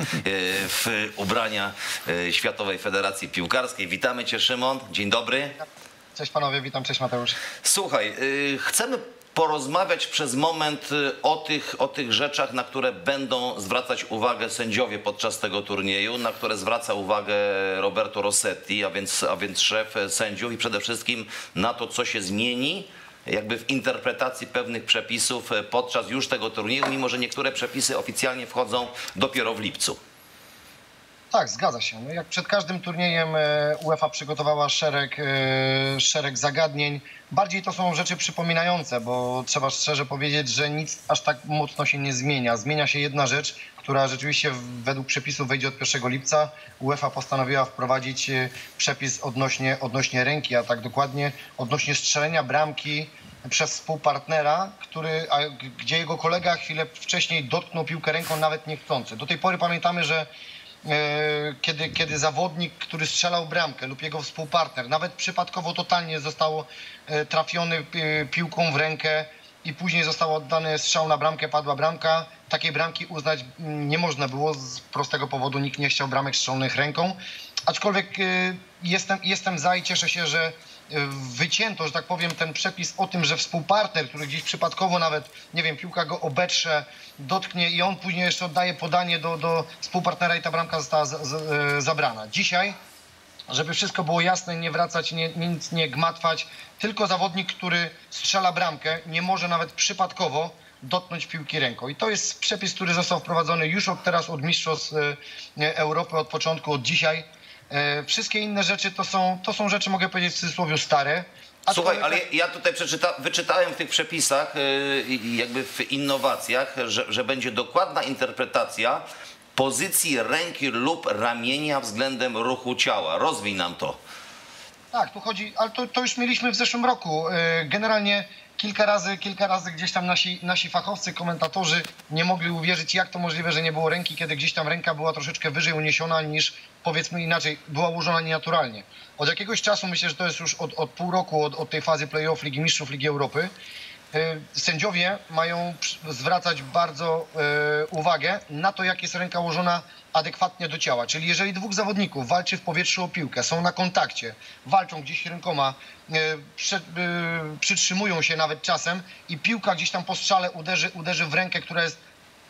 [SPEAKER 1] w ubrania y, Światowej Federacji Piłkarskiej. Witamy Cię, Szymon. Dzień dobry.
[SPEAKER 4] Cześć panowie, witam, cześć Mateusz.
[SPEAKER 1] Słuchaj, y, chcemy porozmawiać przez moment y, o tych, o tych rzeczach, na które będą zwracać uwagę sędziowie podczas tego turnieju, na które zwraca uwagę Roberto Rossetti, a więc, a więc szef sędziów, i przede wszystkim na to, co się zmieni jakby w interpretacji pewnych przepisów podczas już tego turnieju, mimo że niektóre przepisy oficjalnie wchodzą dopiero w lipcu.
[SPEAKER 4] Tak, zgadza się. No jak przed każdym turniejem e, UEFA przygotowała szereg, e, szereg zagadnień. Bardziej to są rzeczy przypominające, bo trzeba szczerze powiedzieć, że nic aż tak mocno się nie zmienia. Zmienia się jedna rzecz, która rzeczywiście według przepisów wejdzie od pierwszego lipca. UEFA postanowiła wprowadzić e, przepis odnośnie, odnośnie ręki, a tak dokładnie odnośnie strzelenia bramki przez współpartnera, który, a, gdzie jego kolega chwilę wcześniej dotknął piłkę ręką nawet niechcący. Do tej pory pamiętamy, że Kiedy, kiedy zawodnik, który strzelał bramkę lub jego współpartner, nawet przypadkowo totalnie został trafiony piłką w rękę i później został oddany strzał na bramkę, padła bramka, takiej bramki uznać nie można było z prostego powodu, nikt nie chciał bramek strzelonych ręką. Aczkolwiek jestem, jestem za i cieszę się, że wycięto, że tak powiem, ten przepis o tym, że współpartner, który gdzieś przypadkowo nawet, nie wiem, piłka go obetrze, dotknie i on później jeszcze oddaje podanie do, do współpartnera i ta bramka została z, z, zabrana. Dzisiaj, żeby wszystko było jasne, nie wracać, nie, nic nie gmatwać, tylko zawodnik, który strzela bramkę, nie może nawet przypadkowo dotknąć piłki ręką. I to jest przepis, który został wprowadzony już od teraz, od Mistrzostw Europy, od początku, od dzisiaj. Wszystkie inne rzeczy to są, to są rzeczy, mogę powiedzieć w cudzysłowie, stare.
[SPEAKER 1] Słuchaj, ale ja tutaj przeczyta, wyczytałem w tych przepisach, yy, jakby w innowacjach, że, że będzie dokładna interpretacja pozycji ręki lub ramienia względem ruchu ciała. Rozwij nam to.
[SPEAKER 4] Tak, tu chodzi, ale to, to już mieliśmy w zeszłym roku. Generalnie kilka razy, kilka razy gdzieś tam nasi, nasi fachowcy, komentatorzy nie mogli uwierzyć, jak to możliwe, że nie było ręki, kiedy gdzieś tam ręka była troszeczkę wyżej uniesiona niż, powiedzmy inaczej, była ułożona nienaturalnie. Od jakiegoś czasu, myślę, że to jest już od, od pół roku, od, od tej fazy play-off Ligi Mistrzów, Ligi Europy, sędziowie mają zwracać bardzo e, uwagę na to, jak jest ręka ułożona adekwatnie do ciała. Czyli jeżeli dwóch zawodników walczy w powietrzu o piłkę, są na kontakcie, walczą gdzieś rękoma, e, przy, e, przytrzymują się nawet czasem i piłka gdzieś tam po strzale uderzy, uderzy w rękę, która jest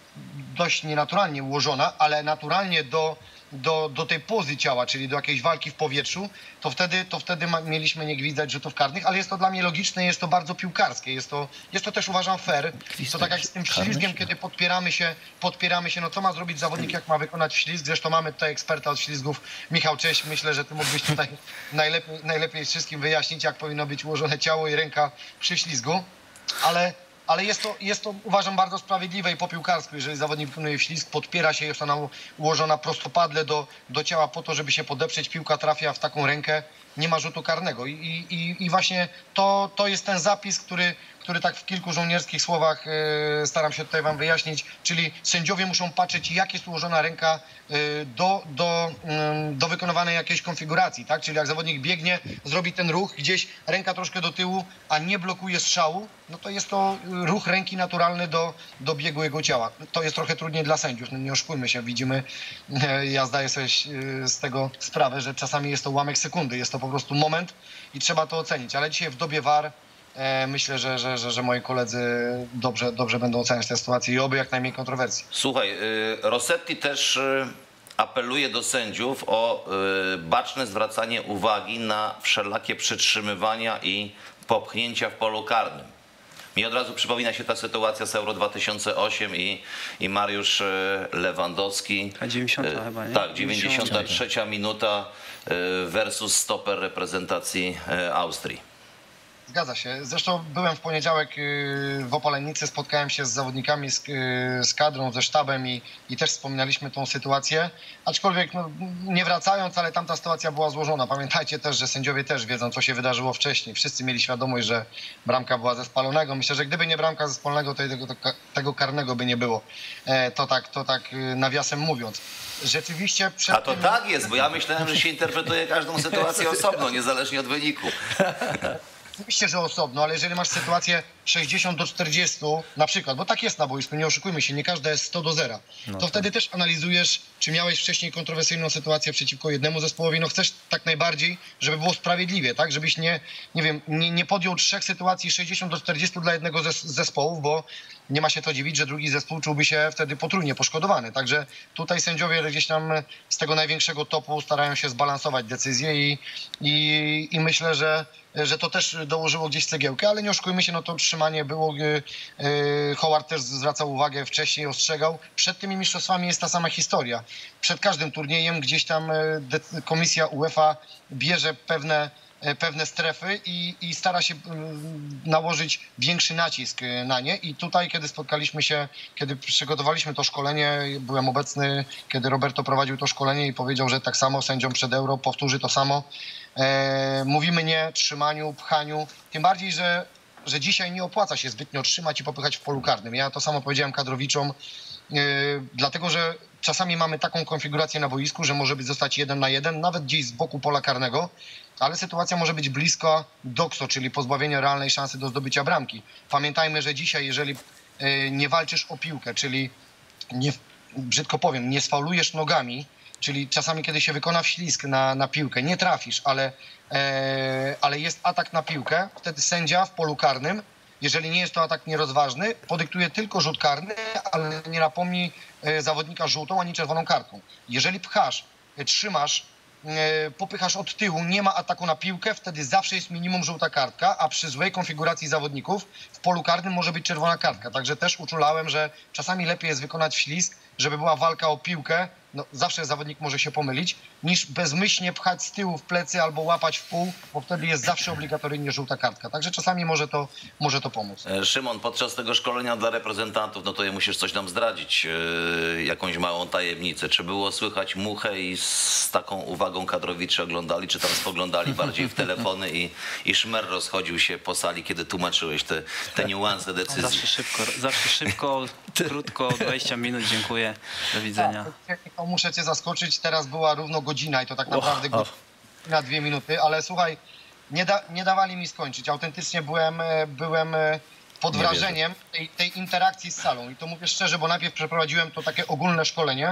[SPEAKER 4] dość nienaturalnie ułożona, ale naturalnie do, do, do tej pozy ciała, czyli do jakiejś walki w powietrzu, to wtedy, to wtedy ma, mieliśmy nie gwizdać rzutów karnych, ale jest to dla mnie logiczne, jest to bardzo piłkarskie, jest to, jest to też uważam fair. To tak jak z tym ślizgiem, kiedy podpieramy się, podpieramy się, no co ma zrobić zawodnik, jak ma wykonać ślizg, zresztą mamy tutaj eksperta od ślizgów, Michał, cześć, myślę, że ty mógłbyś tutaj najlepiej, najlepiej wszystkim wyjaśnić, jak powinno być ułożone ciało i ręka przy ślizgu, ale Ale jest to, jest to, uważam, bardzo sprawiedliwe i po piłkarsku. Jeżeli zawodnik wykonuje ślizg, podpiera się, jest ona ułożona prostopadle do, do ciała po to, żeby się podeprzeć, piłka trafia w taką rękę, nie ma rzutu karnego. I, i, i właśnie to, to jest ten zapis, który, który tak w kilku żołnierskich słowach yy, staram się tutaj wam wyjaśnić, czyli sędziowie muszą patrzeć, jak jest ułożona ręka yy, do, do, yy, do wykonywanej jakiejś konfiguracji, tak? Czyli jak zawodnik biegnie, zrobi ten ruch, gdzieś ręka troszkę do tyłu, a nie blokuje strzału, no to jest to ruch ręki naturalny do, do biegu jego ciała. To jest trochę trudniej dla sędziów, no nie oszukujmy się, widzimy, ja zdaję sobie z tego sprawę, że czasami jest to ułamek sekundy, jest to po prostu moment i trzeba to ocenić, ale dzisiaj w dobie V A R e, myślę, że, że, że, że moi koledzy dobrze, dobrze będą oceniać tę sytuację i oby jak najmniej kontrowersji.
[SPEAKER 1] Słuchaj, Rossetti też apeluje do sędziów o baczne zwracanie uwagi na wszelakie przytrzymywania i popchnięcia w polu karnym. Mi od razu przypomina się ta sytuacja z Euro dwa tysiące osiem i, i Mariusz Lewandowski.
[SPEAKER 2] A dziewięćdziesiąta chyba, nie?
[SPEAKER 1] Tak, dziewięćdziesiąta trzecia minuta versus stoper reprezentacji Austrii.
[SPEAKER 4] Zgadza się. Zresztą byłem w poniedziałek w Opalenicy, spotkałem się z zawodnikami, z, z kadrą, ze sztabem i, i też wspominaliśmy tą sytuację. Aczkolwiek no, nie wracając, ale tamta sytuacja była złożona. Pamiętajcie też, że sędziowie też wiedzą, co się wydarzyło wcześniej. Wszyscy mieli świadomość, że bramka była ze spalonego. Myślę, że gdyby nie bramka ze spalonego, to tego, tego karnego by nie było. To tak, to tak nawiasem mówiąc. Rzeczywiście przed
[SPEAKER 1] A to
[SPEAKER 4] tym...
[SPEAKER 1] tak jest, bo ja myślałem, że się interpretuje każdą sytuację osobno, niezależnie od wyniku.
[SPEAKER 4] Oczywiście, że osobno, ale jeżeli masz sytuację sześćdziesiąt do czterdziestu, na przykład, bo tak jest na boisku, nie oszukujmy się, nie każda jest sto do zera, to wtedy też analizujesz, czy miałeś wcześniej kontrowersyjną sytuację przeciwko jednemu zespołowi. No chcesz tak najbardziej, żeby było sprawiedliwie, tak? Żebyś nie, nie wiem, nie, nie podjął trzech sytuacji sześćdziesiąt do czterdziestu dla jednego z zespołów, bo nie ma się to dziwić, że drugi zespół czułby się wtedy potrójnie poszkodowany. Także tutaj sędziowie gdzieś tam z tego największego topu starają się zbalansować decyzje i, i, i myślę, że, że to też dołożyło gdzieś cegiełkę, ale nie oszukujmy się, no to utrzymanie było. Yy, Howard też zwracał uwagę, wcześniej ostrzegał. Przed tymi mistrzostwami jest ta sama historia. Przed każdym turniejem gdzieś tam komisja UEFA bierze pewne pewne strefy i, i stara się nałożyć większy nacisk na nie. I tutaj, kiedy spotkaliśmy się, kiedy przygotowaliśmy to szkolenie, byłem obecny, kiedy Roberto prowadził to szkolenie i powiedział, że tak samo sędziom przed Euro powtórzy to samo. E, mówimy nie trzymaniu, pchaniu, tym bardziej, że, że dzisiaj nie opłaca się zbytnio trzymać i popychać w polu karnym. Ja to samo powiedziałem kadrowiczom, e, dlatego, że czasami mamy taką konfigurację na boisku, że może być zostać jeden na jeden, nawet gdzieś z boku pola karnego, ale sytuacja może być blisko dokso, czyli pozbawienia realnej szansy do zdobycia bramki. Pamiętajmy, że dzisiaj, jeżeli nie walczysz o piłkę, czyli nie, brzydko powiem, nie sfaulujesz nogami, czyli czasami, kiedy się wykona wślizg na, na piłkę, nie trafisz, ale, e, ale jest atak na piłkę, wtedy sędzia w polu karnym, jeżeli nie jest to atak nierozważny, podyktuje tylko rzut karny, ale nie napomni zawodnika żółtą ani czerwoną kartką. Jeżeli pchasz, trzymasz, popychasz od tyłu, nie ma ataku na piłkę, wtedy zawsze jest minimum żółta kartka, a przy złej konfiguracji zawodników w polu karnym może być czerwona kartka. Także też uczulałem, że czasami lepiej jest wykonać wślizg, żeby była walka o piłkę, no zawsze zawodnik może się pomylić, niż bezmyślnie pchać z tyłu w plecy albo łapać w pół, bo wtedy jest zawsze obligatoryjnie żółta kartka. Także czasami może to, może to pomóc.
[SPEAKER 1] Szymon, podczas tego szkolenia dla reprezentantów, no to je musisz coś nam zdradzić, yy, jakąś małą tajemnicę. Czy było słychać muchę i z taką uwagą kadrowicze oglądali, czy tam spoglądali bardziej w telefony i, i szmer rozchodził się po sali, kiedy tłumaczyłeś te, te niuanse decyzji?
[SPEAKER 2] Zawsze szybko, zawsze szybko, krótko, dwadzieścia minut, dziękuję, do widzenia.
[SPEAKER 4] Tak, muszę cię zaskoczyć, teraz była równo godzina i to tak naprawdę
[SPEAKER 2] oh, oh.
[SPEAKER 4] godzina, dwie minuty, ale słuchaj, nie, da, nie dawali mi skończyć. Autentycznie byłem, byłem pod
[SPEAKER 1] Nie
[SPEAKER 4] wrażeniem tej, tej interakcji z salą i to mówię szczerze, bo najpierw przeprowadziłem to takie ogólne szkolenie,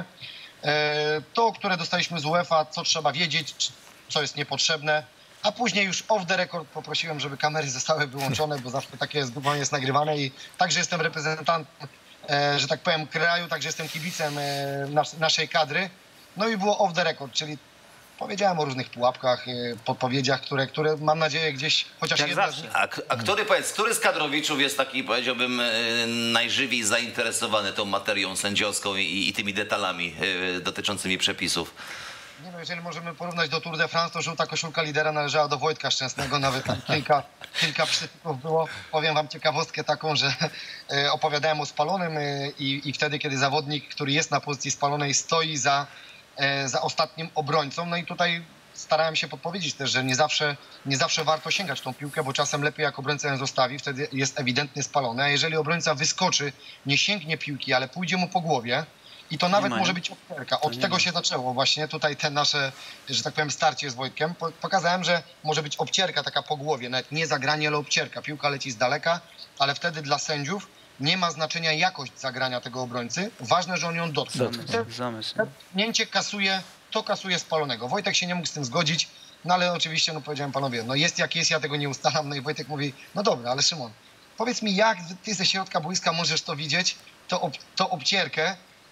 [SPEAKER 4] to, które dostaliśmy z UEFA, co trzeba wiedzieć, co jest niepotrzebne, a później już off the record poprosiłem, żeby kamery zostały wyłączone, bo zawsze takie jest, jest nagrywane i także jestem reprezentantem, że tak powiem, kraju, także jestem kibicem naszej kadry. No i było off the record, czyli powiedziałem o różnych pułapkach, podpowiedziach, które, które mam nadzieję gdzieś chociaż
[SPEAKER 2] Jak
[SPEAKER 4] jedna z
[SPEAKER 2] zawsze.
[SPEAKER 4] nich...
[SPEAKER 1] A, a który, powiedz, który z kadrowiczów jest taki, powiedziałbym, najżywiej zainteresowany tą materią sędziowską i, i tymi detalami dotyczącymi przepisów?
[SPEAKER 4] Nie no, jeżeli możemy porównać do Tour de France, to żółta koszulka lidera należała do Wojtka Szczęsnego, nawet tam kilka, kilka przytyków było. Powiem wam ciekawostkę taką, że e, opowiadałem o spalonym e, i, i wtedy, kiedy zawodnik, który jest na pozycji spalonej, stoi za, e, za ostatnim obrońcą. No i tutaj starałem się podpowiedzieć też, że nie zawsze, nie zawsze warto sięgać tą piłkę, bo czasem lepiej jak obrońca ją zostawi, wtedy jest ewidentnie spalony. A jeżeli obrońca wyskoczy, nie sięgnie piłki, ale pójdzie mu po głowie, i to nawet
[SPEAKER 2] ma,
[SPEAKER 4] może
[SPEAKER 2] nie?
[SPEAKER 4] być obcierka. Od
[SPEAKER 2] nie
[SPEAKER 4] tego
[SPEAKER 2] ma.
[SPEAKER 4] się zaczęło właśnie tutaj te nasze, że tak powiem, starcie z Wojtkiem. Pokazałem, że może być obcierka taka po głowie, nawet nie zagranie, ale obcierka. Piłka leci z daleka, ale wtedy dla sędziów nie ma znaczenia jakość zagrania tego obrońcy. Ważne, że on ją dotknął.
[SPEAKER 2] Zamysł, zamysł.
[SPEAKER 4] Pchnięcie kasuje, to kasuje spalonego. Wojtek się nie mógł z tym zgodzić, no ale oczywiście, no powiedziałem panowie, no jest jak jest, ja tego nie ustalam. No i Wojtek mówi, no dobra, ale Szymon, powiedz mi, jak ty ze środka boiska możesz to widzieć, to, ob, to obcierkę,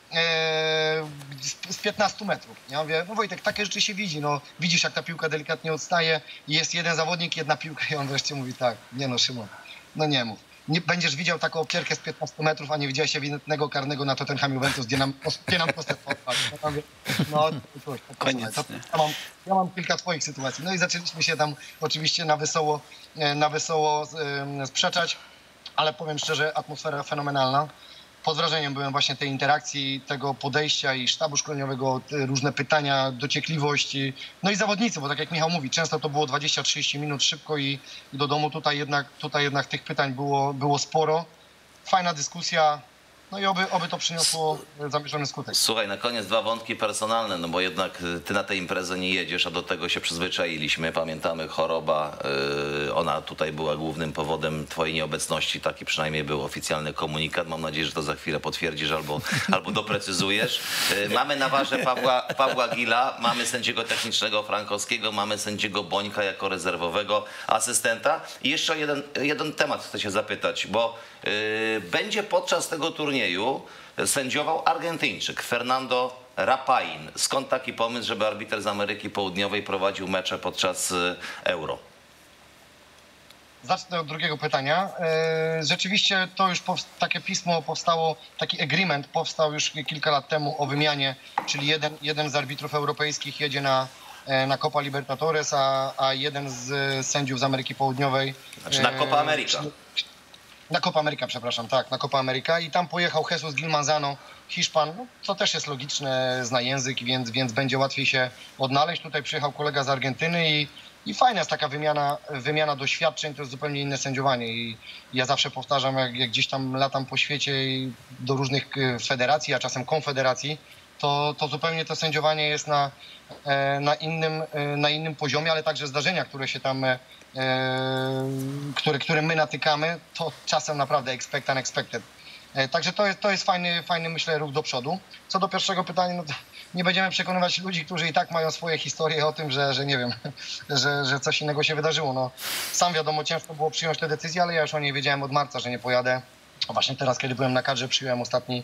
[SPEAKER 4] z piętnastu metrów. Ja mówię, no Wojtek, takie rzeczy się widzi, no widzisz, jak ta piłka delikatnie odstaje, jest jeden zawodnik, jedna piłka i on wreszcie mówi tak, nie no Szymon, no nie mów. Nie będziesz widział taką obcierkę z piętnastu metrów, a nie widziałeś ewidentnego karnego na Tottenham Juventus, gdzie nam, gdzie nam postęp odpadł. No, mówię, no to, to, to,
[SPEAKER 2] Koniec,
[SPEAKER 4] to,
[SPEAKER 2] nie?
[SPEAKER 4] ja, mam, ja mam kilka twoich sytuacji. No i zaczęliśmy się tam oczywiście na wesoło, na wesoło sprzeczać, ale powiem szczerze, atmosfera fenomenalna. Pod wrażeniem byłem właśnie tej interakcji, tego podejścia i sztabu szkoleniowego, różne pytania, dociekliwość. No i zawodnicy, bo tak jak Michał mówi, często to było dwadzieścia trzydzieści minut szybko i, i do domu. Tutaj jednak, tutaj jednak tych pytań było, było sporo. Fajna dyskusja. No i oby, oby to przyniosło zamierzony skutek.
[SPEAKER 1] Słuchaj, na koniec dwa wątki personalne, no bo jednak ty na tę imprezę nie jedziesz, a do tego się przyzwyczailiśmy. Pamiętamy choroba, yy, ona tutaj była głównym powodem twojej nieobecności, taki przynajmniej był oficjalny komunikat. Mam nadzieję, że to za chwilę potwierdzisz albo, albo doprecyzujesz. Yy, mamy na warze Pawła, Pawła Gila, mamy sędziego technicznego Frankowskiego, mamy sędziego Bońka jako rezerwowego asystenta. I jeszcze jeden, jeden temat chcę się zapytać, bo yy, będzie podczas tego turnieju sędziował Argentyńczyk Fernando Rapain. Skąd taki pomysł, żeby arbiter z Ameryki Południowej prowadził mecze podczas Euro?
[SPEAKER 4] Zacznę od drugiego pytania. Rzeczywiście to już takie pismo powstało, taki agreement powstał już kilka lat temu o wymianie, czyli jeden, jeden z arbitrów europejskich jedzie na, na Copa Libertadores, a, a jeden z sędziów z Ameryki Południowej...
[SPEAKER 1] Znaczy na Copa America.
[SPEAKER 4] Na Copa America, przepraszam, tak, na Copa America i tam pojechał Jesus Gil Manzano, Hiszpan, no, co też jest logiczne, zna język, więc, więc będzie łatwiej się odnaleźć. Tutaj przyjechał kolega z Argentyny i, i fajna jest taka wymiana, wymiana doświadczeń, to jest zupełnie inne sędziowanie i ja zawsze powtarzam, jak, jak gdzieś tam latam po świecie i do różnych federacji, a czasem konfederacji, to, to zupełnie to sędziowanie jest na, na, innym, na innym poziomie, ale także zdarzenia, które się tam które, które my natykamy, to czasem naprawdę expect unexpected. Także to jest, to jest fajny, fajny, myślę, ruch do przodu. Co do pierwszego pytania, no to nie będziemy przekonywać ludzi, którzy i tak mają swoje historie o tym, że, że nie wiem, że, że coś innego się wydarzyło. No, sam wiadomo, ciężko było przyjąć tę decyzję, ale ja już o niej wiedziałem od marca, że nie pojadę. A właśnie teraz, kiedy byłem na kadrze, przyjąłem ostatni,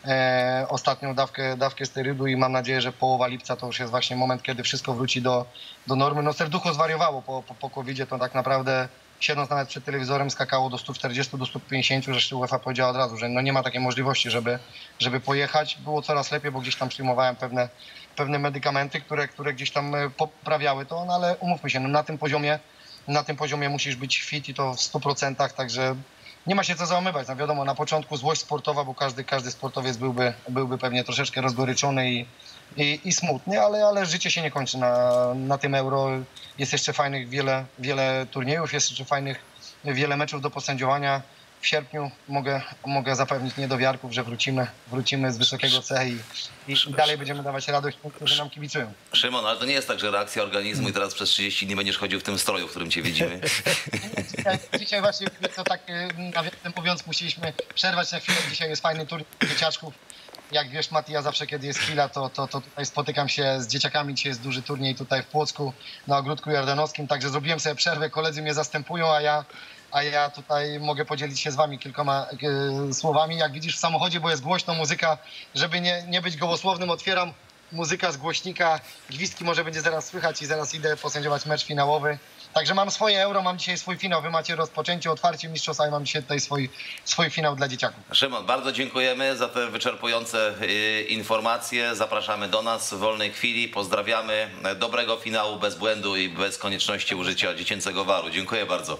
[SPEAKER 4] e, ostatnią dawkę, dawkę sterydu i mam nadzieję, że połowa lipca to już jest właśnie moment, kiedy wszystko wróci do, do normy. No serducho zwariowało po, po, po kowidzie, to tak naprawdę siedząc nawet przed telewizorem skakało do stu czterdziestu, do stu pięćdziesięciu, zresztą UEFA powiedziała od razu, że no nie ma takiej możliwości, żeby, żeby pojechać. Było coraz lepiej, bo gdzieś tam przyjmowałem pewne, pewne medykamenty, które, które gdzieś tam poprawiały to, no ale umówmy się, no na tym poziomie, na tym poziomie musisz być fit i to w stu procentach, także nie ma się co załamywać. No wiadomo, na początku złość sportowa, bo każdy, każdy sportowiec byłby, byłby pewnie troszeczkę rozgoryczony i, i, i smutny, ale, ale życie się nie kończy na, na tym Euro. Jest jeszcze fajnych wiele, wiele turniejów, jest jeszcze fajnych wiele meczów do posędziowania. W sierpniu mogę, mogę zapewnić niedowiarków, że wrócimy, wrócimy z wysokiego C i, i, i dalej będziemy dawać radość tym, którzy nam kibicują.
[SPEAKER 1] Szymon, ale to nie jest tak, że reakcja organizmu i teraz przez trzydzieści dni będziesz chodził w tym stroju, w którym cię widzimy.
[SPEAKER 4] Dzisiaj, dzisiaj właśnie, to tak nawiasem mówiąc, musieliśmy przerwać na chwilę. Dzisiaj jest fajny turniej dzieciaczków. Jak wiesz, Mati, ja zawsze, kiedy jest chwila, to, to, to tutaj spotykam się z dzieciakami. Dzisiaj jest duży turniej tutaj w Płocku, na Ogródku Jordanowskim, także zrobiłem sobie przerwę, koledzy mnie zastępują, a ja, a ja tutaj mogę podzielić się z wami kilkoma e, słowami. Jak widzisz w samochodzie, bo jest głośno muzyka, żeby nie, nie być gołosłownym, otwieram muzyka z głośnika, gwizdki może będzie zaraz słychać i zaraz idę posędziować mecz finałowy. Także mam swoje Euro, mam dzisiaj swój finał, wy macie rozpoczęcie, otwarcie mistrzostwa i mam dzisiaj tutaj swój, swój finał dla dzieciaków.
[SPEAKER 1] Szymon, bardzo dziękujemy za te wyczerpujące y, informacje. Zapraszamy do nas w wolnej chwili. Pozdrawiamy. Dobrego finału bez błędu i bez konieczności użycia dziecięcego waru. Dziękuję bardzo.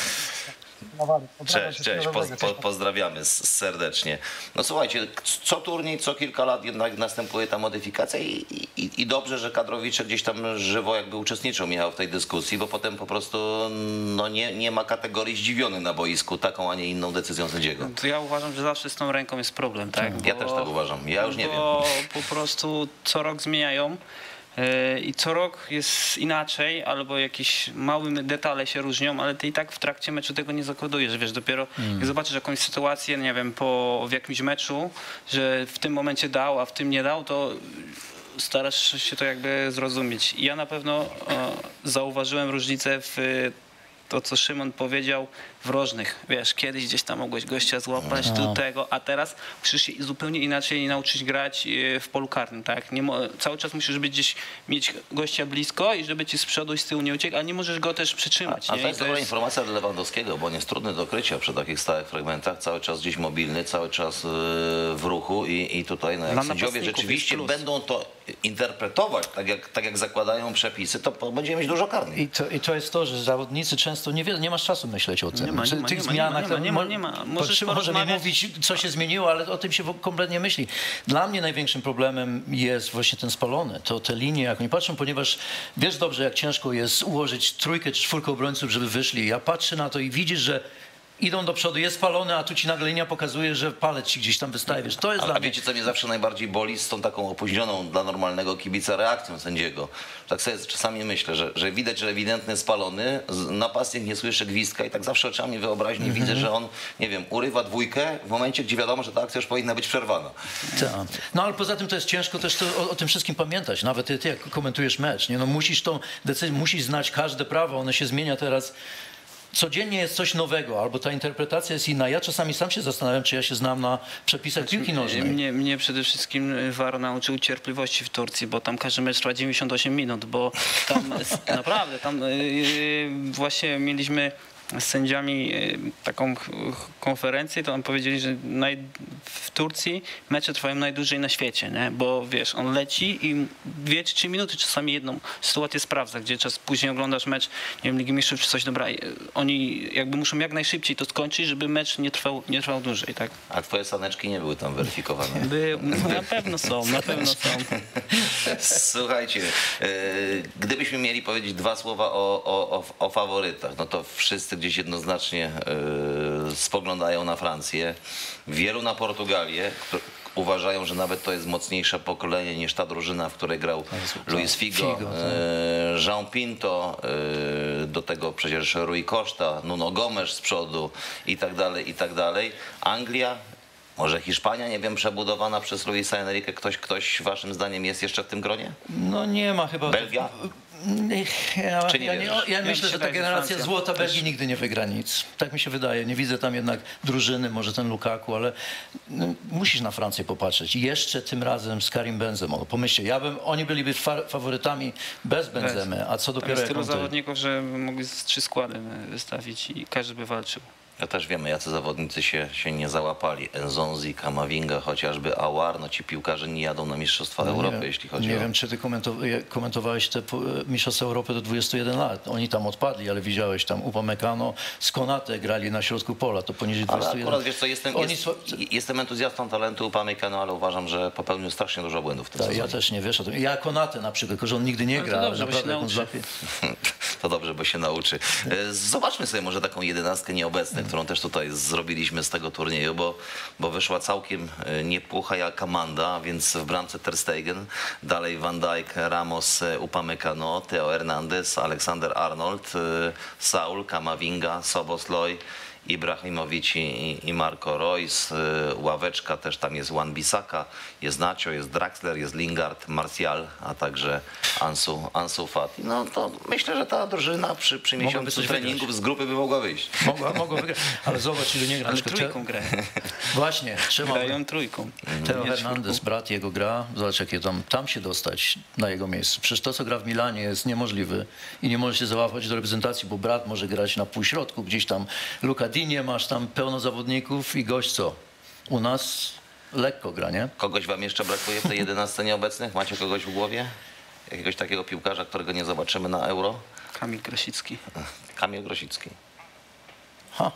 [SPEAKER 1] Cześć, cześć, Poz, po, pozdrawiamy serdecznie. No słuchajcie, co turniej, co kilka lat jednak następuje ta modyfikacja i, i, i dobrze, że kadrowicze gdzieś tam żywo jakby uczestniczą, Michał, w tej dyskusji, bo potem po prostu no nie, nie ma kategorii zdziwiony na boisku taką, a nie inną decyzją sędziego.
[SPEAKER 2] To ja uważam, że zawsze z tą ręką jest problem, tak?
[SPEAKER 1] Ja
[SPEAKER 2] bo,
[SPEAKER 1] też tak uważam, ja już nie
[SPEAKER 2] bo
[SPEAKER 1] wiem.
[SPEAKER 2] po prostu co rok zmieniają. I co rok jest inaczej, albo jakieś małe detale się różnią, ale ty i tak w trakcie meczu tego nie zakładujesz, wiesz, dopiero mm. jak zobaczysz jakąś sytuację, nie wiem, po, w jakimś meczu, że w tym momencie dał, a w tym nie dał, to starasz się to jakby zrozumieć. I ja na pewno e, zauważyłem różnicę w to, co Szymon powiedział, w rożnych. Wiesz, kiedyś gdzieś tam mogłeś gościa złapać do tego, a teraz musisz się zupełnie inaczej nauczyć grać w polu karnym, tak? Nie mo- cały czas musisz być gdzieś, mieć gościa blisko i żeby ci z przodu i z tyłu nie uciekł, a nie możesz go też przytrzymać.
[SPEAKER 1] A, a
[SPEAKER 2] nie?
[SPEAKER 1] to jest
[SPEAKER 2] to
[SPEAKER 1] dobra
[SPEAKER 2] jest...
[SPEAKER 1] informacja dla Lewandowskiego, bo on jest trudny do krycia przy takich stałych fragmentach, cały czas gdzieś mobilny, cały czas yy, w ruchu i, i tutaj no, jak
[SPEAKER 2] Dla
[SPEAKER 1] sędziowie rzeczywiście będą to interpretować tak jak, tak jak zakładają przepisy, to będziemy mieć dużo karnych.
[SPEAKER 3] I to, i to jest to, że zawodnicy często nie wiedzą, nie masz czasu myśleć o tym.
[SPEAKER 2] Nie ma, nie ma,
[SPEAKER 3] tych
[SPEAKER 2] nie ma,
[SPEAKER 3] zmianach.
[SPEAKER 2] nie ma, nie ma, nie ma. Możesz
[SPEAKER 3] Może mi mówić, co się zmieniło, ale o tym się kompletnie myśli. Dla mnie największym problemem jest właśnie ten spalony, to te linie, jak oni patrzą, ponieważ wiesz dobrze, jak ciężko jest ułożyć trójkę czy czwórkę obrońców, żeby wyszli. Ja patrzę na to i widzisz, że idą do przodu, jest palony, a tu ci nagle linia pokazuje, że palec ci gdzieś tam wystaje. Wiesz, to jest
[SPEAKER 1] A,
[SPEAKER 3] dla
[SPEAKER 1] a
[SPEAKER 3] mnie...
[SPEAKER 1] wiecie, co mnie zawsze najbardziej boli z tą taką opóźnioną dla normalnego kibica reakcją sędziego? Tak sobie czasami myślę, że, że widać, że ewidentny spalony, z- napastnik nie słyszy gwizdka i tak zawsze oczami wyobraźni
[SPEAKER 3] Mhm.
[SPEAKER 1] widzę, że on, nie wiem, urywa dwójkę w momencie, gdzie wiadomo, że ta akcja już powinna być przerwana.
[SPEAKER 3] Tak. No ale poza tym to jest ciężko też to, o, o tym wszystkim pamiętać. Nawet ty, ty jak komentujesz mecz, nie? No musisz tą decyzję, musisz znać każde prawo, one się zmienia teraz. Codziennie jest coś nowego, albo ta interpretacja jest inna. Ja czasami sam się zastanawiam, czy ja się znam na przepisach piłki nożnej.
[SPEAKER 2] Mnie, mnie przede wszystkim V A R nauczył cierpliwości w Turcji, bo tam każdy mecz trwa dziewięćdziesiąt osiem minut, bo tam naprawdę, tam yy, właśnie mieliśmy z sędziami yy, taką ch- ch- konferencję, to nam powiedzieli, że naj, w Turcji mecze trwają najdłużej na świecie, nie? Bo wiesz, on leci i dwie czy trzy minuty czasami jedną sytuację sprawdza, gdzie czas później oglądasz mecz, nie wiem, Ligi Mistrzów czy coś, dobra, yy, oni jakby muszą jak najszybciej to skończyć, żeby mecz nie trwał, nie trwał dłużej, tak?
[SPEAKER 1] A twoje saneczki nie były tam weryfikowane.
[SPEAKER 2] By, no na pewno są, na pewno są.
[SPEAKER 1] Słuchajcie, e, gdybyśmy mieli powiedzieć dwa słowa o, o, o, o faworytach, no to wszyscy gdzieś jednoznacznie e, spoglądają na Francję, wielu na Portugalię, którzy uważają, że nawet to jest mocniejsze pokolenie niż ta drużyna, w której grał Luis Figo,
[SPEAKER 3] Figo, tak.
[SPEAKER 1] e, Jean Pinto, e, do tego przecież Rui Costa, Nuno Gomes z przodu i tak dalej, i tak dalej. Anglia, może Hiszpania, nie wiem, przebudowana przez Luisa Enrique. Ktoś, ktoś waszym zdaniem jest jeszcze w tym gronie?
[SPEAKER 3] No nie ma chyba...
[SPEAKER 1] Belgia?
[SPEAKER 3] Ja,
[SPEAKER 1] Czy nie
[SPEAKER 3] ja, nie,
[SPEAKER 1] wierzysz?
[SPEAKER 3] ja
[SPEAKER 2] mi
[SPEAKER 3] myślę,
[SPEAKER 2] się
[SPEAKER 3] że ta
[SPEAKER 2] wydaje, że
[SPEAKER 3] generacja
[SPEAKER 2] Francja
[SPEAKER 3] złota
[SPEAKER 2] też.
[SPEAKER 3] Belgii nigdy nie wygra nic. Tak mi się wydaje. Nie widzę tam jednak drużyny, może ten Lukaku, ale no, musisz na Francję popatrzeć. I jeszcze tym razem z Karim Benzemą. Pomyślcie, ja bym, oni byliby fa faworytami bez Benzemy, a co
[SPEAKER 2] Tam
[SPEAKER 3] dopiero
[SPEAKER 2] jest
[SPEAKER 3] jak
[SPEAKER 2] tylu
[SPEAKER 3] on to...
[SPEAKER 2] zawodników, że mogli z trzy składy wystawić i każdy by walczył.
[SPEAKER 1] Ja też wiemy, jacy zawodnicy się, się nie załapali. Enzonzi, Kamavinga, chociażby Aouar. No ci piłkarze nie jadą na Mistrzostwa
[SPEAKER 3] No nie
[SPEAKER 1] Europy,
[SPEAKER 3] wiem,
[SPEAKER 1] jeśli chodzi
[SPEAKER 3] nie
[SPEAKER 1] o...
[SPEAKER 3] wiem, czy ty komentow- komentowałeś te po- Mistrzostwa Europy do dwudziestu jeden lat. Oni tam odpadli, ale widziałeś tam Upamecano z Konate grali na środku pola, to poniżej
[SPEAKER 1] Ale
[SPEAKER 3] dwudziestu jeden.
[SPEAKER 1] akurat, wiesz co, jestem,
[SPEAKER 3] Oni
[SPEAKER 1] jest,
[SPEAKER 3] swo-
[SPEAKER 1] jestem entuzjastą talentu Upamecano, ale uważam, że popełnił strasznie dużo błędów w tym
[SPEAKER 3] Tak,
[SPEAKER 1] sezonie.
[SPEAKER 3] ja też nie wiesz o tym. Ja Konate na przykład, tylko że on nigdy nie
[SPEAKER 2] No to
[SPEAKER 3] gra, ale
[SPEAKER 2] dobrze, bo się
[SPEAKER 3] naprawdę jak on
[SPEAKER 2] nauczy.
[SPEAKER 3] złapie.
[SPEAKER 1] To dobrze, bo się nauczy. E, Zobaczmy sobie może taką jedenastkę nieobecnych, którą też tutaj zrobiliśmy z tego turnieju, bo, bo wyszła całkiem e, nie pucha jak Amanda, więc w bramce Ter Stegen, dalej Van Dijk, Ramos, e, Upamecano, Theo Hernandez, Alexander Arnold, e, Saul, Kamavinga, Sobosloj, Ibrahimowicz i, i Marco Reus, y, ławeczka też tam jest Wan-Bissaka, jest Nacho, jest Draxler, jest Lingard, Martial, a także Ansu, Ansu Fati. No to myślę, że ta drużyna przy, przy
[SPEAKER 3] Mogłaby
[SPEAKER 1] miesiącu
[SPEAKER 3] coś
[SPEAKER 1] treningów z grupy by mogła wyjść.
[SPEAKER 3] Mogła, mogła wygrać, ale zobacz, ile nie gra.
[SPEAKER 2] Ale
[SPEAKER 3] Na przykład
[SPEAKER 2] trójką
[SPEAKER 3] Te-
[SPEAKER 2] grają.
[SPEAKER 3] Właśnie, trzeba...
[SPEAKER 2] Grają trójką.
[SPEAKER 3] Teo
[SPEAKER 2] Nie
[SPEAKER 3] Hernandez, brat jego gra, zobacz jakie tam, tam się dostać na jego miejscu. Przecież to, co gra w Milanie jest niemożliwe i nie może się załapać do reprezentacji, bo brat może grać na półśrodku, gdzieś tam Luka Dinie, masz tam pełno zawodników i gość co? U nas lekko gra, nie?
[SPEAKER 1] Kogoś wam jeszcze brakuje w tej jedenastce nieobecnych? Macie kogoś w głowie? Jakiegoś takiego piłkarza, którego nie zobaczymy na Euro?
[SPEAKER 2] Kamil Grosicki.
[SPEAKER 1] Kamil Grosicki.
[SPEAKER 3] Ha.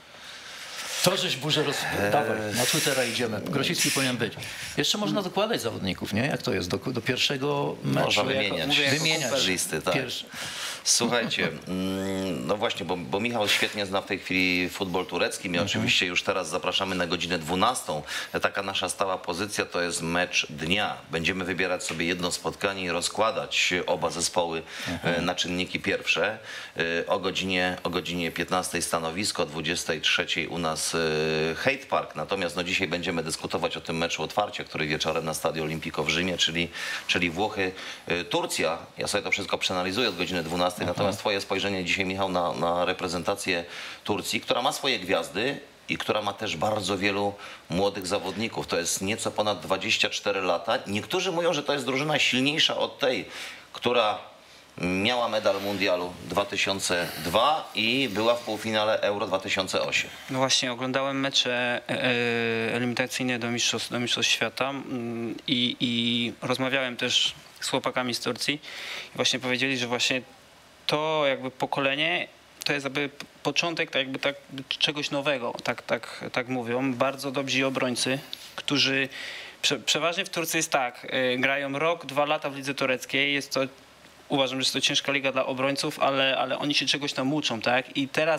[SPEAKER 3] To żeś burzę roz... Dawaj, na Twittera idziemy. Grosicki powinien być. Jeszcze można dokładać zawodników, nie? Jak to jest? Do, do pierwszego meczu.
[SPEAKER 1] Można
[SPEAKER 3] jako-
[SPEAKER 1] wymieniać.
[SPEAKER 2] mówię jako
[SPEAKER 3] Wymieniać.
[SPEAKER 2] kumpel.
[SPEAKER 1] Listy, tak.
[SPEAKER 3] Pierwszy.
[SPEAKER 1] Słuchajcie, mm, no właśnie, bo, bo Michał świetnie zna w tej chwili futbol turecki. My oczywiście już teraz zapraszamy na godzinę dwunastą. Taka nasza stała pozycja to jest mecz dnia. Będziemy wybierać sobie jedno spotkanie i rozkładać oba zespoły e, na czynniki pierwsze. E, O godzinie, o godzinie piętnastej stanowisko, o dwudziestej trzeciej u nas e, Hate Park. Natomiast no, dzisiaj będziemy dyskutować o tym meczu otwarcia, który wieczorem na Stadio Olimpico w Rzymie, czyli, czyli Włochy, e, Turcja. Ja sobie to wszystko przeanalizuję od godziny dwunastej. Natomiast twoje spojrzenie dzisiaj, Michał, na, na reprezentację Turcji, która ma swoje gwiazdy i która ma też bardzo wielu młodych zawodników. To jest nieco ponad dwadzieścia cztery lata. Niektórzy mówią, że to jest drużyna silniejsza od tej, która miała medal mundialu dwa tysiące dwa i była w półfinale Euro dwa tysiące osiem.
[SPEAKER 2] No właśnie, oglądałem mecze e, e, eliminacyjne do Mistrzostw, do Mistrzostw Świata mm, i, i rozmawiałem też z chłopakami z Turcji i właśnie powiedzieli, że właśnie to jakby pokolenie to jest jakby początek tak jakby tak czegoś nowego, tak, tak, tak mówią. Bardzo dobrzy obrońcy, którzy prze, przeważnie w Turcji jest tak, e, grają rok, dwa lata w lidze tureckiej, jest to uważam, że jest to ciężka liga dla obrońców, ale, ale oni się czegoś tam uczą, tak? I teraz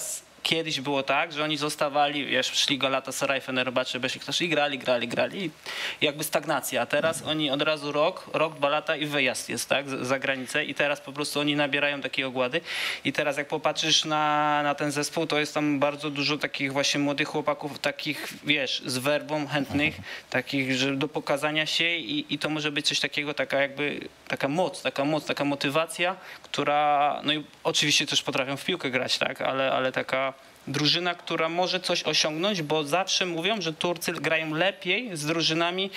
[SPEAKER 2] kiedyś było tak, że oni zostawali, wiesz, szli Galatasaray, Fenerbahce, Beşiktaş i grali, grali, grali i jakby stagnacja, a teraz oni od razu rok, rok, dwa lata i wyjazd jest, tak, za granicę i teraz po prostu oni nabierają takiej ogłady i teraz jak popatrzysz na, na ten zespół, to jest tam bardzo dużo takich właśnie młodych chłopaków, takich, wiesz, z werbą chętnych, takich, że do pokazania się i, i to może być coś takiego, taka jakby, taka moc, taka moc, taka motywacja, która, no i oczywiście też potrafią w piłkę grać, tak, ale, ale taka drużyna, która może coś osiągnąć, bo zawsze mówią, że Turcy grają lepiej z drużynami,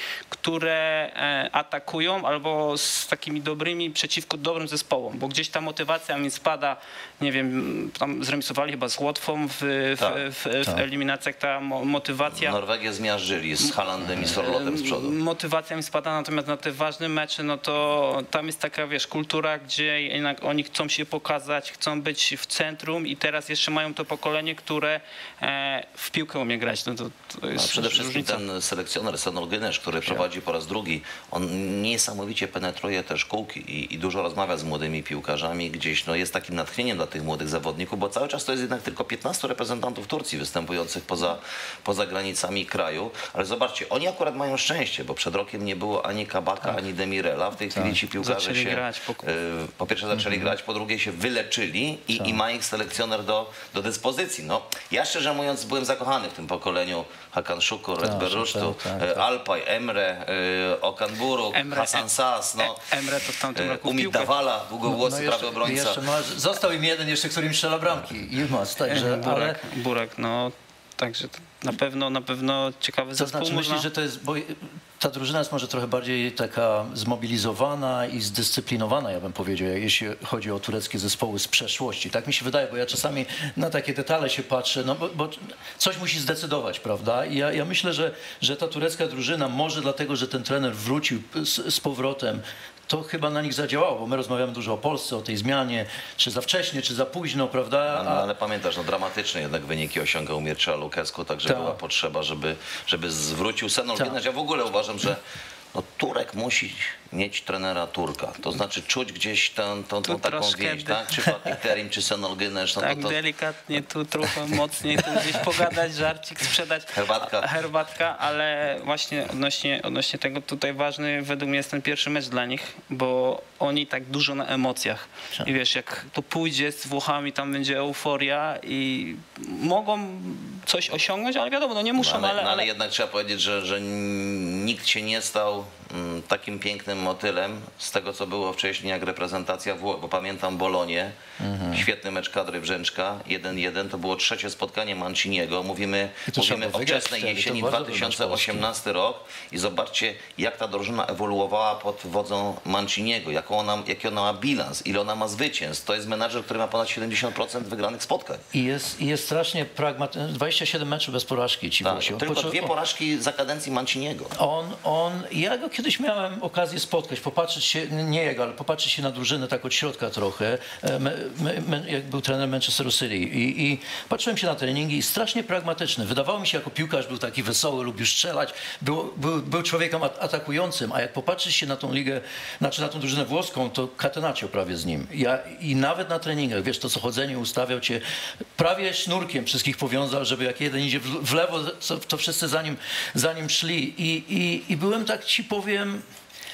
[SPEAKER 2] które e, atakują albo z takimi dobrymi przeciwko dobrym zespołom, bo gdzieś ta motywacja mi spada, nie wiem, tam zremisowali chyba z Łotwą w, w,
[SPEAKER 1] Tak,
[SPEAKER 2] w, w eliminacjach, ta mo- motywacja...
[SPEAKER 1] Norwegię zmiażdżyli z Haalandem i z Sorlotem z przodu.
[SPEAKER 2] Motywacja mi spada, natomiast na te ważne mecze, no to tam jest taka, wiesz, kultura, gdzie jednak oni chcą się pokazać, chcą być w centrum i teraz jeszcze mają to pokolenie, które e, w piłkę umie grać. No to, to jest
[SPEAKER 1] A przede wszystkim
[SPEAKER 2] różnica.
[SPEAKER 1] ten selekcjoner Senol Gynes, który prowadzi po raz drugi, on niesamowicie penetruje te szkółki i, i dużo rozmawia z młodymi piłkarzami. Gdzieś no, jest takim natchnieniem dla tych młodych zawodników, bo cały czas to jest jednak tylko piętnastu reprezentantów Turcji występujących poza, poza granicami kraju. Ale zobaczcie, oni akurat mają szczęście, bo przed rokiem nie było ani Kabaka,
[SPEAKER 2] Tak.
[SPEAKER 1] ani Demirela. W tej chwili ci piłkarze
[SPEAKER 2] Zaczęli
[SPEAKER 1] się
[SPEAKER 2] grać po-
[SPEAKER 1] po, po pierwsze zaczęli grać, po drugie się wyleczyli i, i ma ich selekcjoner do, do dyspozycji. No, ja szczerze mówiąc byłem zakochany w tym pokoleniu Hakan Şükür, Edber Rushtu,
[SPEAKER 3] tak, tak.
[SPEAKER 1] Alpay, Emre, e, Okan Buruk,
[SPEAKER 2] Emre,
[SPEAKER 1] Hasan Sas, no,
[SPEAKER 2] E- Emre to w tamtym
[SPEAKER 1] e,
[SPEAKER 2] roku w
[SPEAKER 1] Umit
[SPEAKER 2] piłkę.
[SPEAKER 1] Dawala, długowłosy prawy obrońca.
[SPEAKER 3] jeszcze ma, został im jeden jeszcze, który im strzela bramki. Yilmaz, także, ale
[SPEAKER 2] Burak, Burak, no także to na pewno, na pewno ciekawy
[SPEAKER 3] to
[SPEAKER 2] zespół.
[SPEAKER 3] znaczy
[SPEAKER 2] można...
[SPEAKER 3] myślisz, że to jest, bo ta drużyna jest może trochę bardziej taka zmobilizowana i zdyscyplinowana, ja bym powiedział, jeśli chodzi o tureckie zespoły z przeszłości. Tak mi się wydaje, bo ja czasami na takie detale się patrzę, no bo, bo coś musi zdecydować, prawda? I ja, ja myślę, że, że ta turecka drużyna może dlatego, że ten trener wrócił z, z powrotem, to chyba na nich zadziałało, bo my rozmawiamy dużo o Polsce, o tej zmianie, czy za wcześnie, czy za późno, prawda?
[SPEAKER 1] No, ale pamiętasz, no dramatyczne jednak wyniki osiągał Mircea Lucescu, także
[SPEAKER 3] Tak.
[SPEAKER 1] była potrzeba, żeby, żeby zwrócił Senol
[SPEAKER 3] Tak.
[SPEAKER 1] Gynes. Ja w ogóle uważam, że no, Turek musi mieć trenera Turka, to znaczy czuć gdzieś tę, tą, tą
[SPEAKER 2] Tu
[SPEAKER 1] taką
[SPEAKER 2] troszkę
[SPEAKER 1] więź,
[SPEAKER 2] de-
[SPEAKER 1] tak? Czy Fatih Terim, czy Senol Gynes, no
[SPEAKER 2] tak
[SPEAKER 1] to, to
[SPEAKER 2] delikatnie, tu trochę mocniej, tu gdzieś pogadać, żarcik sprzedać.
[SPEAKER 1] Herbatka.
[SPEAKER 2] A- Herbatka, ale właśnie odnośnie, odnośnie tego tutaj ważny według mnie jest ten pierwszy mecz dla nich, bo oni tak dużo na emocjach. I wiesz, jak to pójdzie z Włochami, tam będzie euforia i mogą coś osiągnąć, ale wiadomo, no nie muszą,
[SPEAKER 1] No, ale,
[SPEAKER 2] ale,
[SPEAKER 1] no, ale
[SPEAKER 2] ale
[SPEAKER 1] jednak trzeba powiedzieć, że, że nikt się nie stał mm, takim pięknym motylem z tego, co było wcześniej, jak reprezentacja Włoch, bo pamiętam Bolonię,
[SPEAKER 3] Mhm.
[SPEAKER 1] świetny mecz kadry Brzęczka, jeden jeden, to było trzecie spotkanie Manciniego, mówimy,
[SPEAKER 3] I to trzeba
[SPEAKER 1] mówimy
[SPEAKER 3] było
[SPEAKER 1] o
[SPEAKER 3] wygrać
[SPEAKER 1] wczesnej
[SPEAKER 3] wtedy, to
[SPEAKER 1] jesieni
[SPEAKER 3] bardzo
[SPEAKER 1] dwa
[SPEAKER 3] dobry
[SPEAKER 1] tysiące osiemnasty rok i zobaczcie, jak ta drużyna ewoluowała pod wodzą Manciniego, jaką ona, jaki ona ma bilans, ile ona ma zwycięstw. To jest menadżer, który ma ponad siedemdziesiąt procent wygranych spotkań.
[SPEAKER 3] I jest, i jest strasznie pragmatyczny. dwadzieścia siedem meczów bez porażki ci
[SPEAKER 1] Tak,
[SPEAKER 3] Włosi. On
[SPEAKER 1] tylko
[SPEAKER 3] poczu-
[SPEAKER 1] dwie porażki za kadencji Manciniego.
[SPEAKER 3] On, on, ja go kiedyś miałem okazję spotkać, popatrzeć się, nie jego, ale popatrzeć się na drużynę tak od środka trochę, e, me, me, me, jak był trener Manchesteru City i, i patrzyłem się na treningi i strasznie pragmatyczny. Wydawało mi się, jako piłkarz był taki wesoły, lubił strzelać, był, był, był człowiekiem at- atakującym, a jak popatrzysz się na tą ligę, znaczy na tą drużynę włoską, to catenaccio prawie z nim. Ja, i nawet na treningach, wiesz, to co chodzenie ustawiał cię, prawie sznurkiem wszystkich powiązał, żeby jak jeden idzie w, w lewo, to, to wszyscy za nim, za nim szli i, i, i byłem tak ci powiem,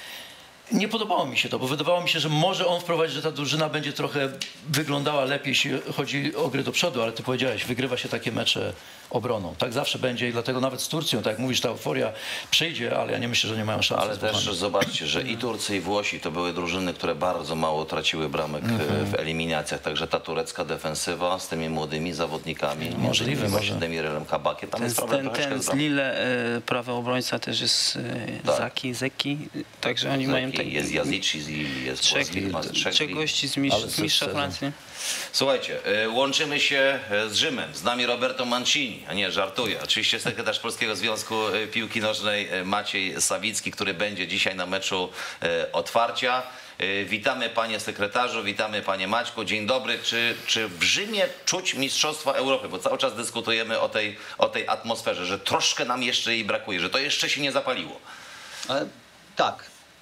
[SPEAKER 3] nie podobało mi się to, bo wydawało mi się, że może on wprowadzić, że ta drużyna będzie trochę wyglądała lepiej, jeśli chodzi o gry do przodu, ale ty powiedziałeś, wygrywa się takie mecze obroną. Tak zawsze będzie i dlatego nawet z Turcją, tak jak mówisz, ta euforia przyjdzie, ale ja nie myślę, że nie mają szansy.
[SPEAKER 1] Ale
[SPEAKER 3] z
[SPEAKER 1] też
[SPEAKER 3] Włochami.
[SPEAKER 1] zobaczcie, że i Turcy, i Włosi to były drużyny, które bardzo mało traciły bramek e, w eliminacjach. Także ta turecka defensywa z tymi młodymi zawodnikami,
[SPEAKER 3] Możliwe,
[SPEAKER 1] między innymi właśnie
[SPEAKER 3] może.
[SPEAKER 1] Demirelem Kabakiem, tam
[SPEAKER 2] ten,
[SPEAKER 1] jest problem
[SPEAKER 2] ten,
[SPEAKER 1] troszeczkę
[SPEAKER 2] ten
[SPEAKER 1] z
[SPEAKER 2] z
[SPEAKER 1] bramek.
[SPEAKER 2] Lille, e, prawy obrońca też jest e,
[SPEAKER 1] Tak.
[SPEAKER 2] Zaki, Zeki, także oni mają tak,
[SPEAKER 1] Jest Jazici, jest
[SPEAKER 2] trzech,
[SPEAKER 1] Płazlik, ma
[SPEAKER 2] trzech
[SPEAKER 1] trzech
[SPEAKER 2] gości z, mistrz,
[SPEAKER 3] Ale
[SPEAKER 2] z mistrza
[SPEAKER 3] sukces.
[SPEAKER 2] Francji.
[SPEAKER 1] Słuchajcie, e, łączymy się e, z Rzymem. Z nami Roberto Mancini, a nie, żartuję. Oczywiście sekretarz Polskiego Związku e, Piłki Nożnej e, Maciej Sawicki, który będzie dzisiaj na meczu e, otwarcia. E, Witamy panie sekretarzu, witamy panie Maćku. Dzień dobry. Czy, czy w Rzymie czuć Mistrzostwa Europy? Bo cały czas dyskutujemy o tej, o tej atmosferze, że troszkę nam jeszcze jej brakuje, że to jeszcze się nie zapaliło.
[SPEAKER 5] Ale tak.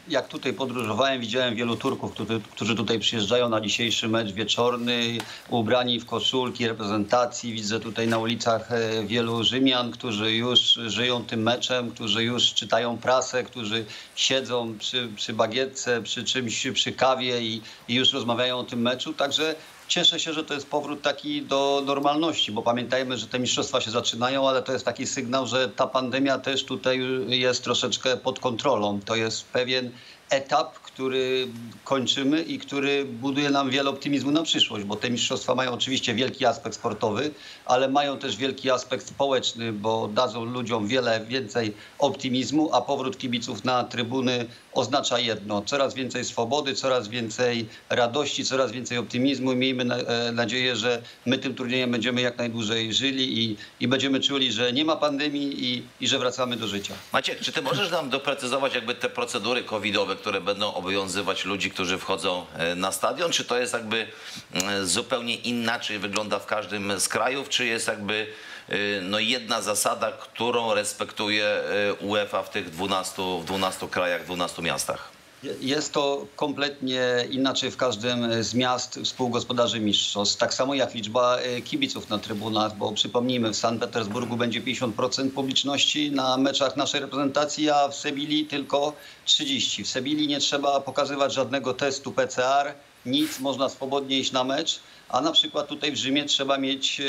[SPEAKER 5] jak tutaj podróżowałem, widziałem wielu Turków, którzy, którzy tutaj przyjeżdżają na dzisiejszy mecz wieczorny, ubrani w koszulki reprezentacji. Widzę tutaj na ulicach e, wielu Rzymian, którzy już żyją tym meczem, którzy już czytają prasę, którzy siedzą przy, przy bagietce, przy czymś, przy kawie i, i już rozmawiają o tym meczu. Także cieszę się, że to jest powrót taki do normalności, bo pamiętajmy, że te mistrzostwa się zaczynają, ale to jest taki sygnał, że ta pandemia też tutaj jest troszeczkę pod kontrolą. To jest pewien etap, który kończymy i który buduje nam wiele optymizmu na przyszłość, bo te mistrzostwa mają oczywiście wielki aspekt sportowy, ale mają też wielki aspekt społeczny, bo dadzą ludziom wiele więcej optymizmu, a powrót kibiców na trybuny oznacza jedno: coraz więcej swobody, coraz więcej radości, coraz więcej optymizmu. Miejmy na, e, nadzieję, że my tym turniejem będziemy jak najdłużej żyli i, i będziemy czuli, że nie ma pandemii i, i że wracamy do życia.
[SPEAKER 1] Maciek, czy ty możesz nam doprecyzować jakby te procedury covidowe, które będą obowiązywać ludzi, którzy wchodzą na stadion? Czy to jest jakby zupełnie inaczej wygląda w każdym z krajów? Czy jest jakby no, jedna zasada, którą respektuje UEFA w tych dwunastu, w dwunastu krajach, dwunastu miastach?
[SPEAKER 5] Jest to kompletnie inaczej w każdym z miast współgospodarzy mistrzostw. Tak samo jak liczba kibiców na trybunach, bo przypomnijmy, w Sankt Petersburgu będzie pięćdziesiąt procent publiczności na meczach naszej reprezentacji, a w Sewilli tylko trzydzieści procent. W Sewilli nie trzeba pokazywać żadnego testu P C R, nic, można swobodnie iść na mecz. A na przykład tutaj w Rzymie trzeba mieć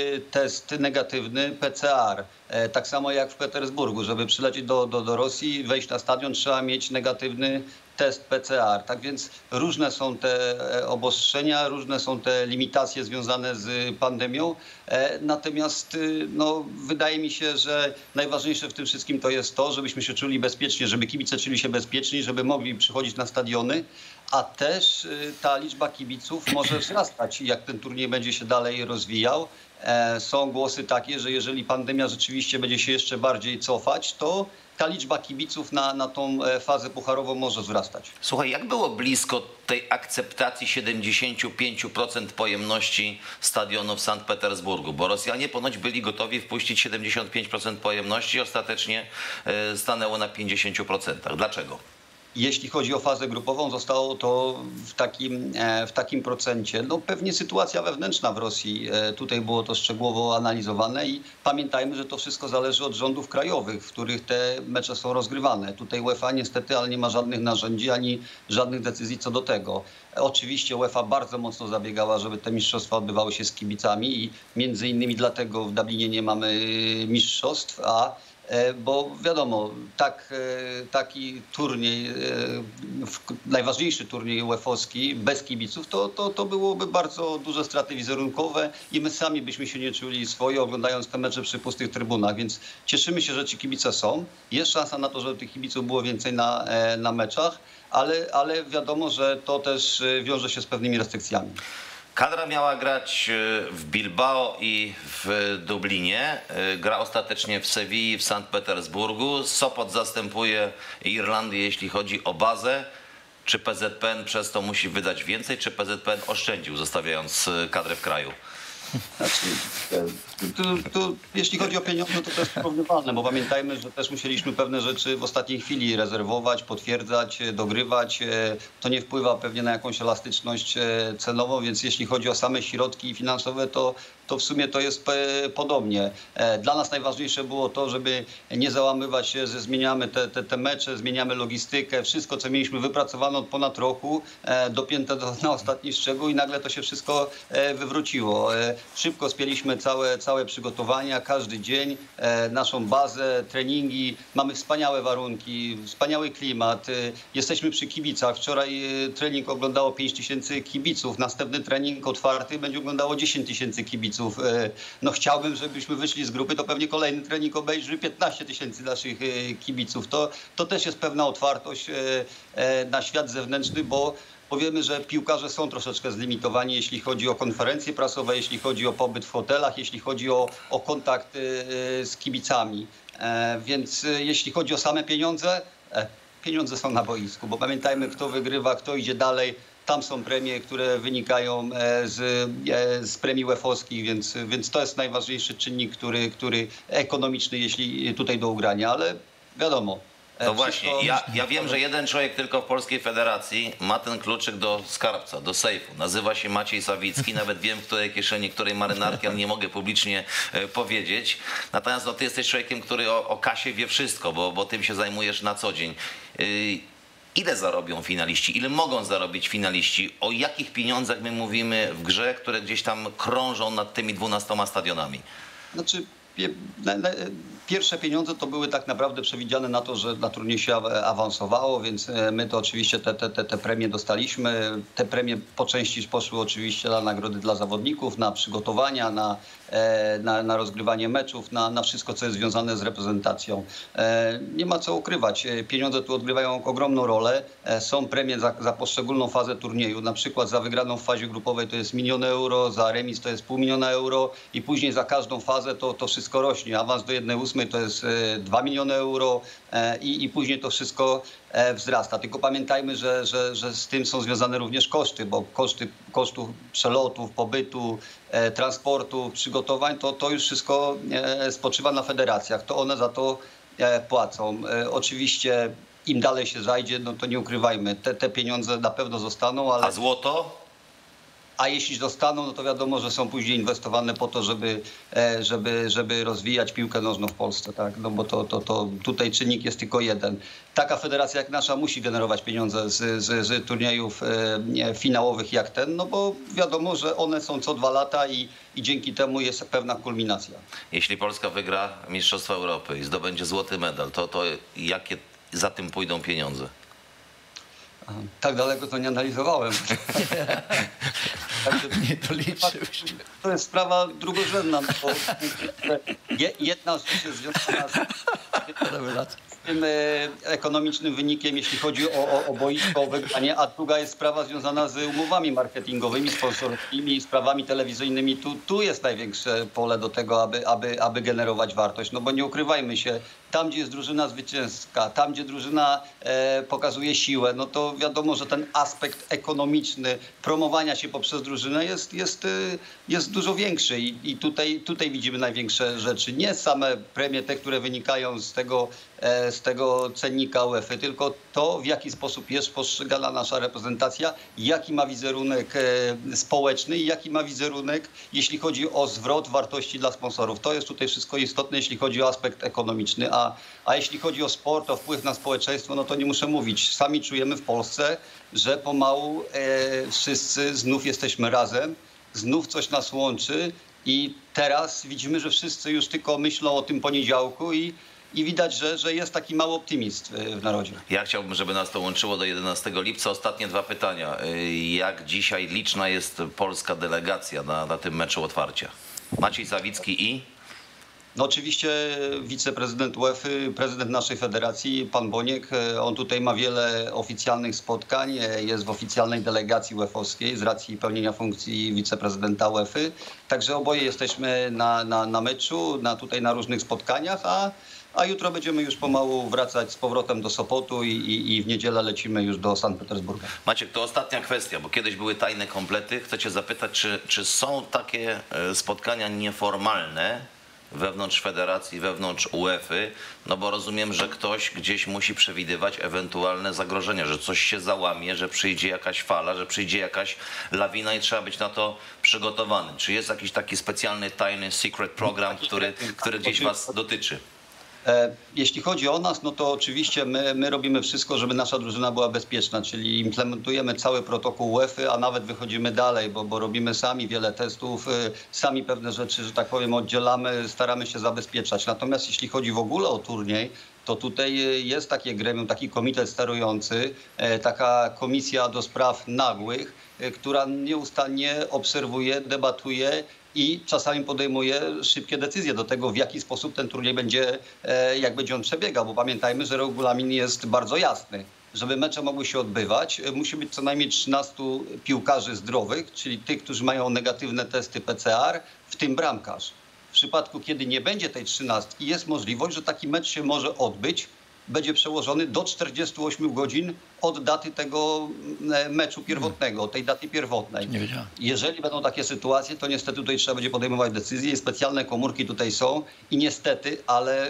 [SPEAKER 5] test negatywny P C R. Tak samo jak w Petersburgu. Żeby przylecieć do, do, do Rosji, wejść na stadion, trzeba mieć negatywny test P C R. Tak więc różne są te obostrzenia, różne są te limitacje związane z pandemią. Natomiast no, wydaje mi się, że najważniejsze w tym wszystkim to jest to, żebyśmy się czuli bezpiecznie, żeby kibice czuli się bezpieczni, żeby mogli przychodzić na stadiony, a też ta liczba kibiców może wzrastać, jak ten turniej będzie się dalej rozwijał. Są głosy takie, że jeżeli pandemia rzeczywiście będzie się jeszcze bardziej cofać, to ta liczba kibiców na, na tą fazę pucharową może wzrastać.
[SPEAKER 1] Słuchaj, jak było blisko tej akceptacji siedemdziesięciu pięciu procent pojemności stadionu w Sankt Petersburgu? Bo Rosjanie ponoć byli gotowi wpuścić siedemdziesiąt pięć procent pojemności, ostatecznie stanęło na pięćdziesięciu procentach. Dlaczego?
[SPEAKER 5] Jeśli chodzi o fazę grupową, zostało to w takim, w takim procencie. No pewnie sytuacja wewnętrzna w Rosji, tutaj było to szczegółowo analizowane i pamiętajmy, że to wszystko zależy od rządów krajowych, w których te mecze są rozgrywane. Tutaj UEFA niestety, ale nie ma żadnych narzędzi ani żadnych decyzji co do tego. Oczywiście UEFA bardzo mocno zabiegała, żeby te mistrzostwa odbywały się z kibicami i między innymi dlatego w Dublinie nie mamy mistrzostw, a bo wiadomo, tak, taki turniej, najważniejszy turniej UEFA-owski bez kibiców, to, to, to byłoby bardzo duże straty wizerunkowe i my sami byśmy się nie czuli swoje, oglądając te mecze przy pustych trybunach, więc cieszymy się, że ci kibice są. Jest szansa na to, żeby tych kibiców było więcej na, na meczach, ale, ale wiadomo, że to też wiąże się z pewnymi restrykcjami.
[SPEAKER 1] Kadra miała grać w Bilbao i w Dublinie. Gra ostatecznie w Sewilli, w Sankt Petersburgu. Sopot zastępuje Irlandię, jeśli chodzi o bazę. Czy P Z P N przez to musi wydać więcej, czy P Z P N oszczędził, zostawiając kadrę w kraju?
[SPEAKER 5] Znaczy, tu, tu, jeśli chodzi o pieniądze, to to jest porównywalne, bo pamiętajmy, że też musieliśmy pewne rzeczy w ostatniej chwili rezerwować, potwierdzać, dogrywać. To nie wpływa pewnie na jakąś elastyczność cenową, więc jeśli chodzi o same środki finansowe, to, to w sumie to jest podobnie. Dla nas najważniejsze było to, żeby nie załamywać się, że zmieniamy te, te, te mecze, zmieniamy logistykę, wszystko, co mieliśmy wypracowane od ponad roku, dopięte do, na ostatni szczegół i nagle to się wszystko wywróciło. Szybko spięliśmy całe, całe przygotowania, każdy dzień, e, naszą bazę, treningi. Mamy wspaniałe warunki, wspaniały klimat. E, jesteśmy przy kibicach. Wczoraj e, trening oglądało pięć tysięcy kibiców. Następny trening otwarty będzie oglądało dziesięć tysięcy kibiców. E, no chciałbym, żebyśmy wyszli z grupy, to pewnie kolejny trening obejrzy piętnaście tysięcy naszych e, kibiców. To, to też jest pewna otwartość e, e, na świat zewnętrzny, bo powiemy, że piłkarze są troszeczkę zlimitowani, jeśli chodzi o konferencje prasowe, jeśli chodzi o pobyt w hotelach, jeśli chodzi o, o kontakt z kibicami. E, więc jeśli chodzi o same pieniądze, e, pieniądze są na boisku, bo pamiętajmy, kto wygrywa, kto idzie dalej. Tam są premie, które wynikają z, z premii UEFA-owskich, więc, więc to jest najważniejszy czynnik, który, który ekonomiczny, jeśli tutaj do ugrania, ale wiadomo.
[SPEAKER 1] No właśnie, ja, ja wiem, że jeden człowiek tylko w Polskiej Federacji ma ten kluczyk do skarbca, do sejfu. Nazywa się Maciej Sawicki, nawet wiem, w której kieszeni, której marynarki, ale nie mogę publicznie e, powiedzieć. Natomiast no, ty jesteś człowiekiem, który o, o kasie wie wszystko, bo, bo tym się zajmujesz na co dzień. Yy, Ile zarobią finaliści? Ile mogą zarobić finaliści? O jakich pieniądzach my mówimy w grze, które gdzieś tam krążą nad tymi dwunastoma stadionami?
[SPEAKER 5] Znaczy, pie, na, na, pierwsze pieniądze to były tak naprawdę przewidziane na to, że na turniej się awansowało, więc my to oczywiście te, te, te, te premie dostaliśmy. Te premie po części poszły oczywiście na nagrody dla zawodników, na przygotowania, na, na, na rozgrywanie meczów, na, na wszystko, co jest związane z reprezentacją. Nie ma co ukrywać. Pieniądze tu odgrywają ogromną rolę. Są premie za, za poszczególną fazę turnieju. Na przykład za wygraną w fazie grupowej to jest milion euro, za remis to jest pół miliona euro i później za każdą fazę to, to wszystko rośnie. Awans do jednej ósmej to jest dwa miliony euro i, i później to wszystko wzrasta. Tylko pamiętajmy, że, że, że z tym są związane również koszty, bo koszty kosztów przelotów, pobytu, transportu, przygotowań, to, to już wszystko spoczywa na federacjach. To one za to płacą. Oczywiście im dalej się zajdzie, no to nie ukrywajmy, te, te pieniądze na pewno zostaną, ale...
[SPEAKER 1] A złoto?
[SPEAKER 5] A jeśli zostaną, no to wiadomo, że są później inwestowane po to, żeby, żeby, żeby rozwijać piłkę nożną w Polsce, tak? No bo to, to, to tutaj czynnik jest tylko jeden. Taka federacja jak nasza musi generować pieniądze z, z, z turniejów nie, finałowych jak ten, no bo wiadomo, że one są co dwa lata i, i dzięki temu jest pewna kulminacja.
[SPEAKER 1] Jeśli Polska wygra Mistrzostwa Europy i zdobędzie złoty medal, to, to jakie za tym pójdą pieniądze?
[SPEAKER 5] Tak daleko to nie analizowałem. Także
[SPEAKER 3] Nie doliczył się.
[SPEAKER 5] to jest sprawa drugorzędna. Bo jedna rzecz jest związana z tym ekonomicznym wynikiem, jeśli chodzi o, o, o boisko, o wygranie, a druga jest sprawa związana z umowami marketingowymi, sponsorskimi, sprawami telewizyjnymi. Tu, tu jest największe pole do tego, aby, aby, aby generować wartość. No bo nie ukrywajmy się, tam, gdzie jest drużyna zwycięska, tam, gdzie drużyna e, pokazuje siłę, no to wiadomo, że ten aspekt ekonomiczny promowania się poprzez drużynę jest, jest, jest dużo większy i, i tutaj, tutaj widzimy największe rzeczy. Nie same premie, te, które wynikają z tego, e, z tego cennika UEFA, tylko to, w jaki sposób jest postrzegana nasza reprezentacja, jaki ma wizerunek e, społeczny i jaki ma wizerunek, jeśli chodzi o zwrot wartości dla sponsorów. To jest tutaj wszystko istotne, jeśli chodzi o aspekt ekonomiczny. A, a jeśli chodzi o sport, o wpływ na społeczeństwo, no to nie muszę mówić. Sami czujemy w Polsce, że pomału e, wszyscy znów jesteśmy razem, znów coś nas łączy i teraz widzimy, że wszyscy już tylko myślą o tym poniedziałku i, i widać, że, że jest taki mały optymizm w narodzie.
[SPEAKER 1] Ja chciałbym, żeby nas to łączyło do jedenastego lipca. Ostatnie dwa pytania. Jak dzisiaj liczna jest polska delegacja na, na tym meczu otwarcia? Maciej Sawicki i...
[SPEAKER 5] No oczywiście wiceprezydent UEFA, prezydent naszej federacji, pan Boniek, on tutaj ma wiele oficjalnych spotkań, jest w oficjalnej delegacji UEFA-owskiej z racji pełnienia funkcji wiceprezydenta UEFA. Także oboje jesteśmy na, na, na meczu, na, tutaj na różnych spotkaniach, a, a jutro będziemy już pomału wracać z powrotem do Sopotu i, i, i w niedzielę lecimy już do Sankt Petersburga.
[SPEAKER 1] Maciek, to ostatnia kwestia, bo kiedyś były tajne komplety. Chcę cię zapytać, czy, czy są takie spotkania nieformalne wewnątrz federacji, wewnątrz UEFA, no bo rozumiem, że ktoś gdzieś musi przewidywać ewentualne zagrożenia, że coś się załamie, że przyjdzie jakaś fala, że przyjdzie jakaś lawina i trzeba być na to przygotowany. Czy jest jakiś taki specjalny, tajny, secret program, który, który gdzieś was dotyczy?
[SPEAKER 5] Jeśli chodzi o nas, no to oczywiście my, my robimy wszystko, żeby nasza drużyna była bezpieczna, czyli implementujemy cały protokół UEFA, a nawet wychodzimy dalej, bo, bo robimy sami wiele testów, sami pewne rzeczy, że tak powiem, oddzielamy, staramy się zabezpieczać. Natomiast jeśli chodzi w ogóle o turniej, to tutaj jest takie gremium, taki komitet sterujący, taka komisja do spraw nagłych, która nieustannie obserwuje, debatuje i czasami podejmuje szybkie decyzje do tego, w jaki sposób ten turniej będzie, jak będzie on przebiegał, bo pamiętajmy, że regulamin jest bardzo jasny. Żeby mecze mogły się odbywać, musi być co najmniej trzynastu piłkarzy zdrowych, czyli tych, którzy mają negatywne testy P C R, w tym bramkarz. W przypadku, kiedy nie będzie tej trzynastki, jest możliwość, że taki mecz się może odbyć, będzie przełożony do czterdziestu ośmiu godzin od daty tego meczu pierwotnego, tej daty pierwotnej.
[SPEAKER 3] Nie wiedziałem.
[SPEAKER 5] Jeżeli będą takie sytuacje, to niestety tutaj trzeba będzie podejmować decyzje. Specjalne komórki tutaj są i niestety, ale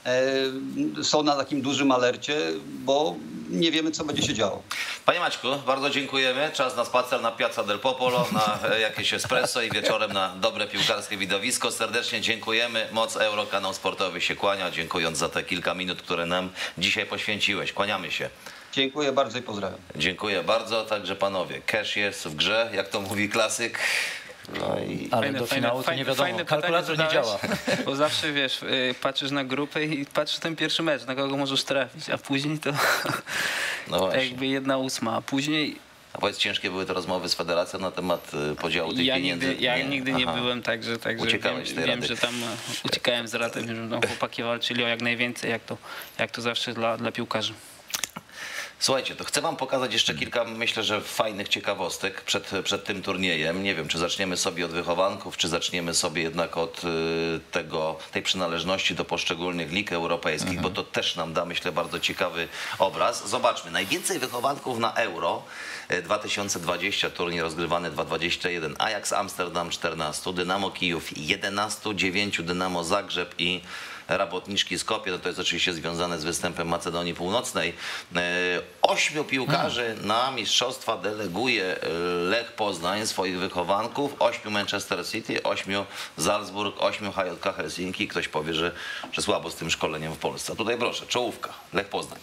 [SPEAKER 5] e, są na takim dużym alercie, bo nie wiemy, co będzie się działo.
[SPEAKER 1] Panie Maćku, bardzo dziękujemy. Czas na spacer na Piazza del Popolo, na e, jakieś espresso i wieczorem na dobre piłkarskie widowisko. Serdecznie dziękujemy. Moc Euro, kanał sportowy się kłania, dziękując za te kilka minut, które nam dzisiaj poświęciłeś. Kłaniamy się.
[SPEAKER 5] Dziękuję bardzo i pozdrawiam.
[SPEAKER 1] Dziękuję bardzo. Także panowie, cash jest w grze, jak to mówi klasyk. No i
[SPEAKER 3] Ale
[SPEAKER 2] Fajne,
[SPEAKER 3] do
[SPEAKER 2] fajne,
[SPEAKER 3] finału to
[SPEAKER 2] fajne,
[SPEAKER 3] nie wiadomo,
[SPEAKER 2] fajne
[SPEAKER 3] kalkulator
[SPEAKER 2] pytanie
[SPEAKER 3] nie działa.
[SPEAKER 2] zadałeś, Bo zawsze wiesz, y, patrzysz na grupę i patrzysz ten pierwszy mecz, na kogo możesz trafić, a później to
[SPEAKER 1] no właśnie.
[SPEAKER 2] jakby jedna ósma, a później
[SPEAKER 1] A powiedz, ciężkie były te rozmowy z federacją na temat y, podziału tych
[SPEAKER 2] ja
[SPEAKER 1] pieniędzy?
[SPEAKER 2] nigdy, ja
[SPEAKER 1] Nie.
[SPEAKER 2] nigdy nie
[SPEAKER 1] Aha.
[SPEAKER 2] byłem, także, także
[SPEAKER 1] Uciekałeś z tej
[SPEAKER 2] wiem, wiem
[SPEAKER 1] rady.
[SPEAKER 2] że tam e, uciekałem z rady, wiem, że tam chłopaki walczyli o jak najwięcej, jak to, jak to zawsze dla, dla piłkarzy.
[SPEAKER 1] Słuchajcie, to chcę wam pokazać jeszcze kilka, myślę, że fajnych ciekawostek przed, przed tym turniejem. Nie wiem, czy zaczniemy sobie od wychowanków, czy zaczniemy sobie jednak od y, tego, tej przynależności do poszczególnych lig europejskich,
[SPEAKER 3] Mhm.
[SPEAKER 1] bo to też nam da, myślę, bardzo ciekawy obraz. Zobaczmy, najwięcej wychowanków na Euro y, dwa tysiące dwadzieścia, turniej rozgrywany dwa tysiące dwadzieścia jeden. Ajax Amsterdam czternaście, Dynamo Kijów jedenaście, dziewięć Dynamo Zagrzeb i Rabotniczki Skopie, no to jest oczywiście związane z występem Macedonii Północnej. E, Ośmiu piłkarzy na mistrzostwa deleguje e, Lech Poznań, swoich wychowanków, ośmiu Manchester City, ośmiu Salzburg, ośmiu H J K Helsinki. Ktoś powie, że, że słabo z tym szkoleniem w Polsce. A tutaj proszę, czołówka, Lech Poznań.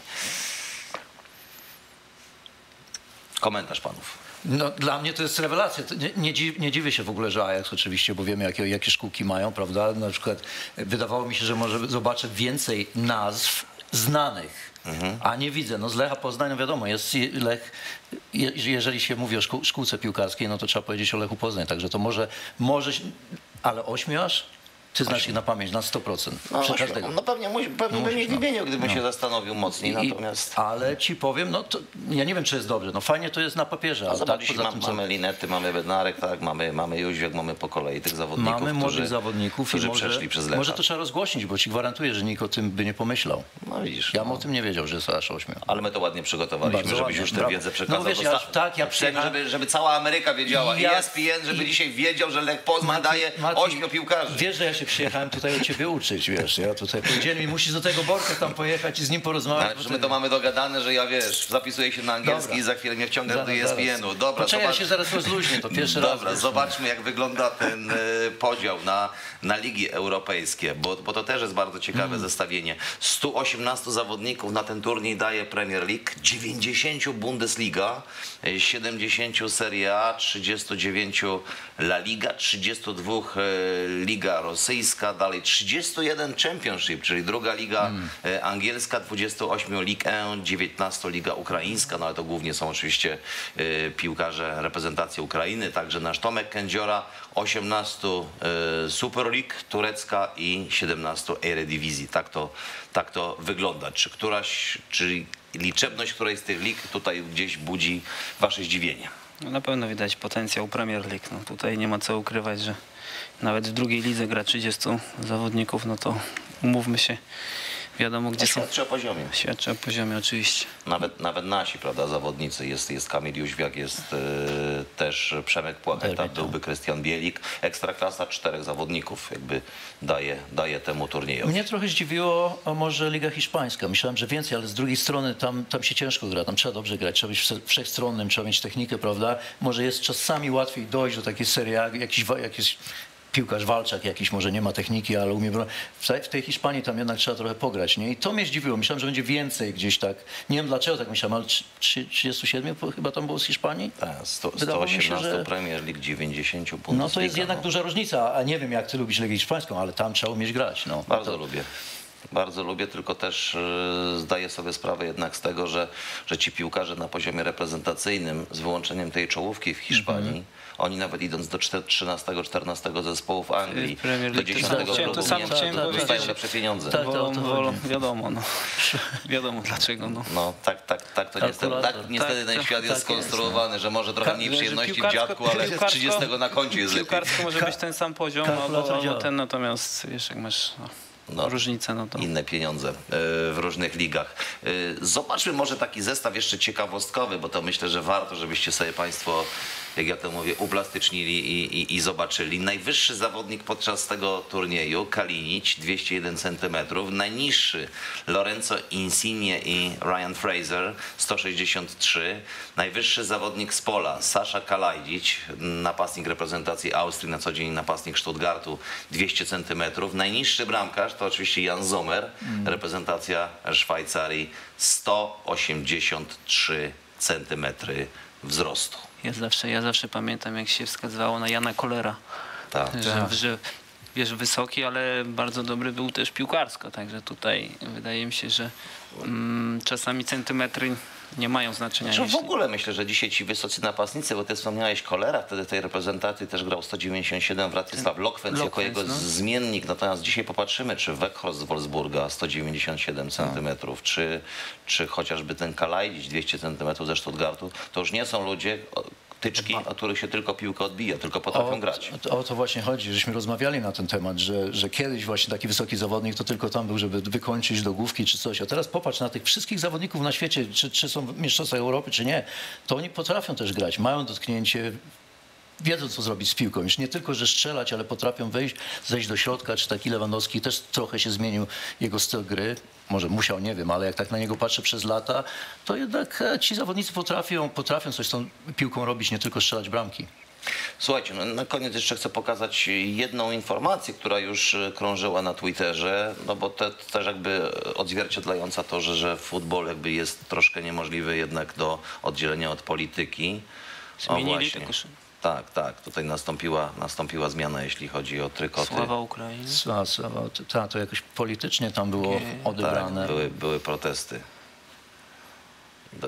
[SPEAKER 1] Komentarz panów.
[SPEAKER 3] No, dla mnie to jest rewelacja. To nie, nie, dziw, nie dziwię się w ogóle, że Ajax oczywiście, bo wiemy, jakie, jakie szkółki mają, prawda? Na przykład wydawało mi się, że może zobaczę więcej nazw znanych, mhm. a nie widzę. No z Lecha Poznań, no wiadomo, jest Lech, je, jeżeli się mówi o szkół, szkółce piłkarskiej, no to trzeba powiedzieć o Lechu Poznań, także to może, może ale ośmiu aż? Ty znasz ich na pamięć, na sto procent.
[SPEAKER 1] No,
[SPEAKER 3] Przy
[SPEAKER 1] ośmiu.
[SPEAKER 3] każdego.
[SPEAKER 1] no pewnie, musi, pewnie bym nie wymienił, gdybym
[SPEAKER 3] No.
[SPEAKER 1] się zastanowił mocniej,
[SPEAKER 3] I-
[SPEAKER 1] natomiast...
[SPEAKER 3] Ale ci powiem, no to ja nie wiem, czy jest dobrze. No fajnie to jest na papierze,
[SPEAKER 1] A
[SPEAKER 3] ale
[SPEAKER 1] zobacz,
[SPEAKER 3] tak,
[SPEAKER 1] tak,
[SPEAKER 3] poza
[SPEAKER 1] mam,
[SPEAKER 3] tym, co...
[SPEAKER 1] mamy Linety, mamy Bednarek, tak, mamy, mamy Jóźwiak, mamy po kolei tych zawodników,
[SPEAKER 3] Mamy młodych
[SPEAKER 1] którzy,
[SPEAKER 3] zawodników
[SPEAKER 1] którzy
[SPEAKER 3] i może,
[SPEAKER 1] przeszli przez Lecha.
[SPEAKER 3] może to trzeba rozgłośnić, bo ci gwarantuję, że nikt o tym by nie pomyślał.
[SPEAKER 1] No widzisz,
[SPEAKER 3] Ja
[SPEAKER 1] no.
[SPEAKER 3] bym o tym nie wiedział, że jest aż ośmiu.
[SPEAKER 1] Ale my to ładnie przygotowaliśmy,
[SPEAKER 3] Bardzo
[SPEAKER 1] żebyś
[SPEAKER 3] ładnie,
[SPEAKER 1] już tę
[SPEAKER 3] brawo.
[SPEAKER 1] wiedzę przekazał.
[SPEAKER 3] No wiesz,
[SPEAKER 1] do
[SPEAKER 3] ja-
[SPEAKER 1] sta-
[SPEAKER 3] tak, ja
[SPEAKER 1] Chcemy,
[SPEAKER 3] przyjechałem-
[SPEAKER 1] żeby, żeby cała Ameryka wiedziała.
[SPEAKER 3] Ja-
[SPEAKER 1] I E S P N, żeby dzisiaj wiedział, że Lech Poznań daje
[SPEAKER 3] Mati,
[SPEAKER 1] ośmiu piłkarzy.
[SPEAKER 3] Wiesz, że ja się przyjechałem tutaj o ciebie uczyć, wiesz, ja tutaj powiedzieli mi, musisz do tego Borka tam pojechać i z nim porozmawiać.
[SPEAKER 1] Ale
[SPEAKER 3] bo
[SPEAKER 1] że
[SPEAKER 3] ty-
[SPEAKER 1] my to mamy dogadane, że ja wiesz, zapisuję się na angielski
[SPEAKER 3] Dobra.
[SPEAKER 1] i za chwilę mnie wciągasz do
[SPEAKER 3] Zaraz,
[SPEAKER 1] E S P N-u.
[SPEAKER 3] zaraz.
[SPEAKER 1] Dobra,
[SPEAKER 3] Poczekaj, ja
[SPEAKER 1] zobacz-
[SPEAKER 3] się zaraz rozluźnię, to pierwszy raz.
[SPEAKER 1] Dobra,
[SPEAKER 3] wiesz,
[SPEAKER 1] zobaczmy jak wygląda ten e, podział na, na ligi europejskie, bo, bo to też jest bardzo ciekawe
[SPEAKER 3] Mm.
[SPEAKER 1] zestawienie. stu osiemnastu zawodników na ten turniej daje Premier League, dziewięćdziesięciu Bundesliga, e, siedemdziesięciu Serie A, trzydziestu dziewięciu La Liga, trzydziestu dwóch e, Liga Rosyjska, dalej trzydziestu jeden Championship, czyli druga liga
[SPEAKER 3] Mm.
[SPEAKER 1] e, angielska, dwudziestu ośmiu Ligue jeden, dziewiętnastu Liga Ukraińska, no ale to głównie są oczywiście e, piłkarze reprezentacji Ukrainy, także nasz Tomek Kędziora, osiemnastu e, Super League turecka i siedemnastu Eredivisie. Tak to, tak to wygląda. Czy któraś, czy liczebność którejś z tych lig tutaj gdzieś budzi wasze zdziwienie?
[SPEAKER 2] No, na pewno widać potencjał Premier League. No, tutaj nie ma co ukrywać, że nawet w drugiej lidze gra trzydziestu zawodników, no to umówmy się, wiadomo gdzie są.
[SPEAKER 1] Świadczy o poziomie.
[SPEAKER 2] Świadczy o poziomie oczywiście.
[SPEAKER 1] Nawet, nawet nasi, prawda, zawodnicy. Jest, jest Kamil Jóźwiak, jest e, też Przemek Płacheta,
[SPEAKER 3] Derby,
[SPEAKER 1] byłby Krystian Bielik. Ekstraklasa czterech zawodników jakby daje, daje temu turniejowi.
[SPEAKER 3] Mnie trochę zdziwiło a może Liga Hiszpańska. Myślałem, że więcej, ale z drugiej strony tam, tam się ciężko gra, tam trzeba dobrze grać, trzeba być wse- wszechstronnym, trzeba mieć technikę, prawda? Może jest czasami łatwiej dojść do takiej serii, A, jakiś, wa- jakiś piłkarz Walczak jakiś może nie ma techniki, ale umie... bro- W tej- w tej Hiszpanii tam jednak trzeba trochę pograć, nie? I to mnie zdziwiło. Myślałem, że będzie więcej gdzieś tak. Nie wiem dlaczego tak myślałem, ale trzy- trzydziestu siedmiu po- chyba tam było z Hiszpanii?
[SPEAKER 1] Tak, sto,
[SPEAKER 3] Wydawało mi się,
[SPEAKER 1] sto osiemnaście
[SPEAKER 3] że-
[SPEAKER 1] Premier League, dziewięćdziesięciu Bundesliga.
[SPEAKER 3] No to jest jednak
[SPEAKER 1] no.
[SPEAKER 3] duża różnica, a nie wiem jak ty lubisz Ligę Hiszpańską, ale tam trzeba umieć grać. No.
[SPEAKER 1] Bardzo
[SPEAKER 3] to...
[SPEAKER 1] lubię. Bardzo lubię, tylko też e, zdaję sobie sprawę jednak z tego, że, że ci piłkarze na poziomie reprezentacyjnym, z wyłączeniem tej czołówki w Hiszpanii,
[SPEAKER 3] Mhm.
[SPEAKER 1] oni nawet idąc do trzynastego czternastego zespołu w Anglii,
[SPEAKER 2] Premier
[SPEAKER 1] do
[SPEAKER 2] League, to
[SPEAKER 1] dziesiątego
[SPEAKER 2] samo chciałem-
[SPEAKER 1] klubu
[SPEAKER 2] to samo
[SPEAKER 1] w Niemczech,
[SPEAKER 2] chciałem
[SPEAKER 1] dostają
[SPEAKER 2] powiedzieć.
[SPEAKER 1] lepsze pieniądze.
[SPEAKER 3] Tak. to o
[SPEAKER 2] Wolą,
[SPEAKER 3] to
[SPEAKER 2] wolą,
[SPEAKER 3] chodzi.
[SPEAKER 2] wiadomo, no. wiadomo dlaczego. No.
[SPEAKER 1] No tak, tak, tak to niestety,
[SPEAKER 3] Kalkulator.
[SPEAKER 1] tak, niestety
[SPEAKER 2] Tak,
[SPEAKER 1] ten
[SPEAKER 2] tak,
[SPEAKER 1] świat jest
[SPEAKER 3] tak
[SPEAKER 1] skonstruowany, że może trochę
[SPEAKER 3] Ka-
[SPEAKER 1] mniej
[SPEAKER 2] że
[SPEAKER 1] przyjemności w
[SPEAKER 2] piłkarsko-
[SPEAKER 1] dziadku, ale
[SPEAKER 2] piłkarsko-
[SPEAKER 1] trzydziestego na koncie jest lepiej.
[SPEAKER 2] Piłkarsko może być ten sam poziom,
[SPEAKER 3] kalkulator
[SPEAKER 2] albo,
[SPEAKER 3] działa.
[SPEAKER 2] albo ten, natomiast wiesz, jak masz no,
[SPEAKER 1] No.
[SPEAKER 2] różnicę, no to...
[SPEAKER 1] Inne pieniądze e, w różnych ligach. E, Zobaczmy może taki zestaw jeszcze ciekawostkowy, bo to myślę, że warto, żebyście sobie Państwo jak ja to mówię, uplastycznili i, i, i zobaczyli. Najwyższy zawodnik podczas tego turnieju, Kalinic, dwieście jeden centymetrów. Najniższy Lorenzo Insigne i Ryan Fraser, sto sześćdziesiąt trzy. Najwyższy zawodnik z pola, Sasza Kalajdzic, napastnik reprezentacji Austrii, na co dzień napastnik Stuttgartu, dwieście centymetrów. Najniższy bramkarz to oczywiście Jan Sommer, mm. reprezentacja Szwajcarii, sto osiemdziesiąt trzy centymetry wzrostu.
[SPEAKER 2] Ja zawsze, ja zawsze pamiętam, jak się wskazywało na Jana Kollera,
[SPEAKER 1] Tak.
[SPEAKER 2] że, że wiesz, wysoki, ale bardzo dobry był też piłkarsko, także tutaj wydaje mi się, że mm, czasami centymetry nie mają znaczenia.
[SPEAKER 1] Znaczy, w
[SPEAKER 2] jeśli...
[SPEAKER 1] ogóle myślę, że dzisiaj ci wysocy napastnicy, bo ty wspomniałeś Kollera, wtedy w tej reprezentacji też grał sto dziewięćdziesiąt siedem, Wratysław Lokwenc jako jego
[SPEAKER 2] no.
[SPEAKER 1] zmiennik, natomiast dzisiaj popatrzymy, czy Weghorst z Wolfsburga sto dziewięćdziesiąt siedem centymetrów, czy, czy chociażby ten Kalajdzic dwieście centymetrów ze Stuttgartu, to już nie są ludzie, tyczki, od których się tylko piłka odbija, tylko potrafią
[SPEAKER 3] o,
[SPEAKER 1] grać.
[SPEAKER 3] O, o to właśnie chodzi, żeśmy rozmawiali na ten temat, że, że kiedyś właśnie taki wysoki zawodnik to tylko tam był, żeby wykończyć do główki czy coś. A teraz popatrz na tych wszystkich zawodników na świecie, czy, czy są w Mistrzostwach Europy, czy nie, to oni potrafią też grać, mają dotknięcie, wiedzą, co zrobić z piłką. Już nie tylko, że strzelać, ale potrafią wejść, zejść do środka, czy taki Lewandowski też trochę się zmienił jego styl gry. Może musiał, nie wiem, ale jak tak na niego patrzę przez lata, to jednak ci zawodnicy potrafią, potrafią coś z tą piłką robić, nie tylko strzelać bramki.
[SPEAKER 1] Słuchajcie, no na koniec jeszcze chcę pokazać jedną informację, która już krążyła na Twitterze, no bo to też jakby odzwierciedlająca to, że, że futbol jakby jest troszkę niemożliwy jednak do oddzielenia od polityki.
[SPEAKER 2] Zmienili te koszy.
[SPEAKER 1] Tak, tak. Tutaj nastąpiła, nastąpiła zmiana, jeśli chodzi o trykoty.
[SPEAKER 2] Sława Ukrainy.
[SPEAKER 3] Sława, sława. Ta, to jakoś politycznie tam było
[SPEAKER 2] Nie.
[SPEAKER 3] odebrane.
[SPEAKER 1] Tak, były, były protesty. Do,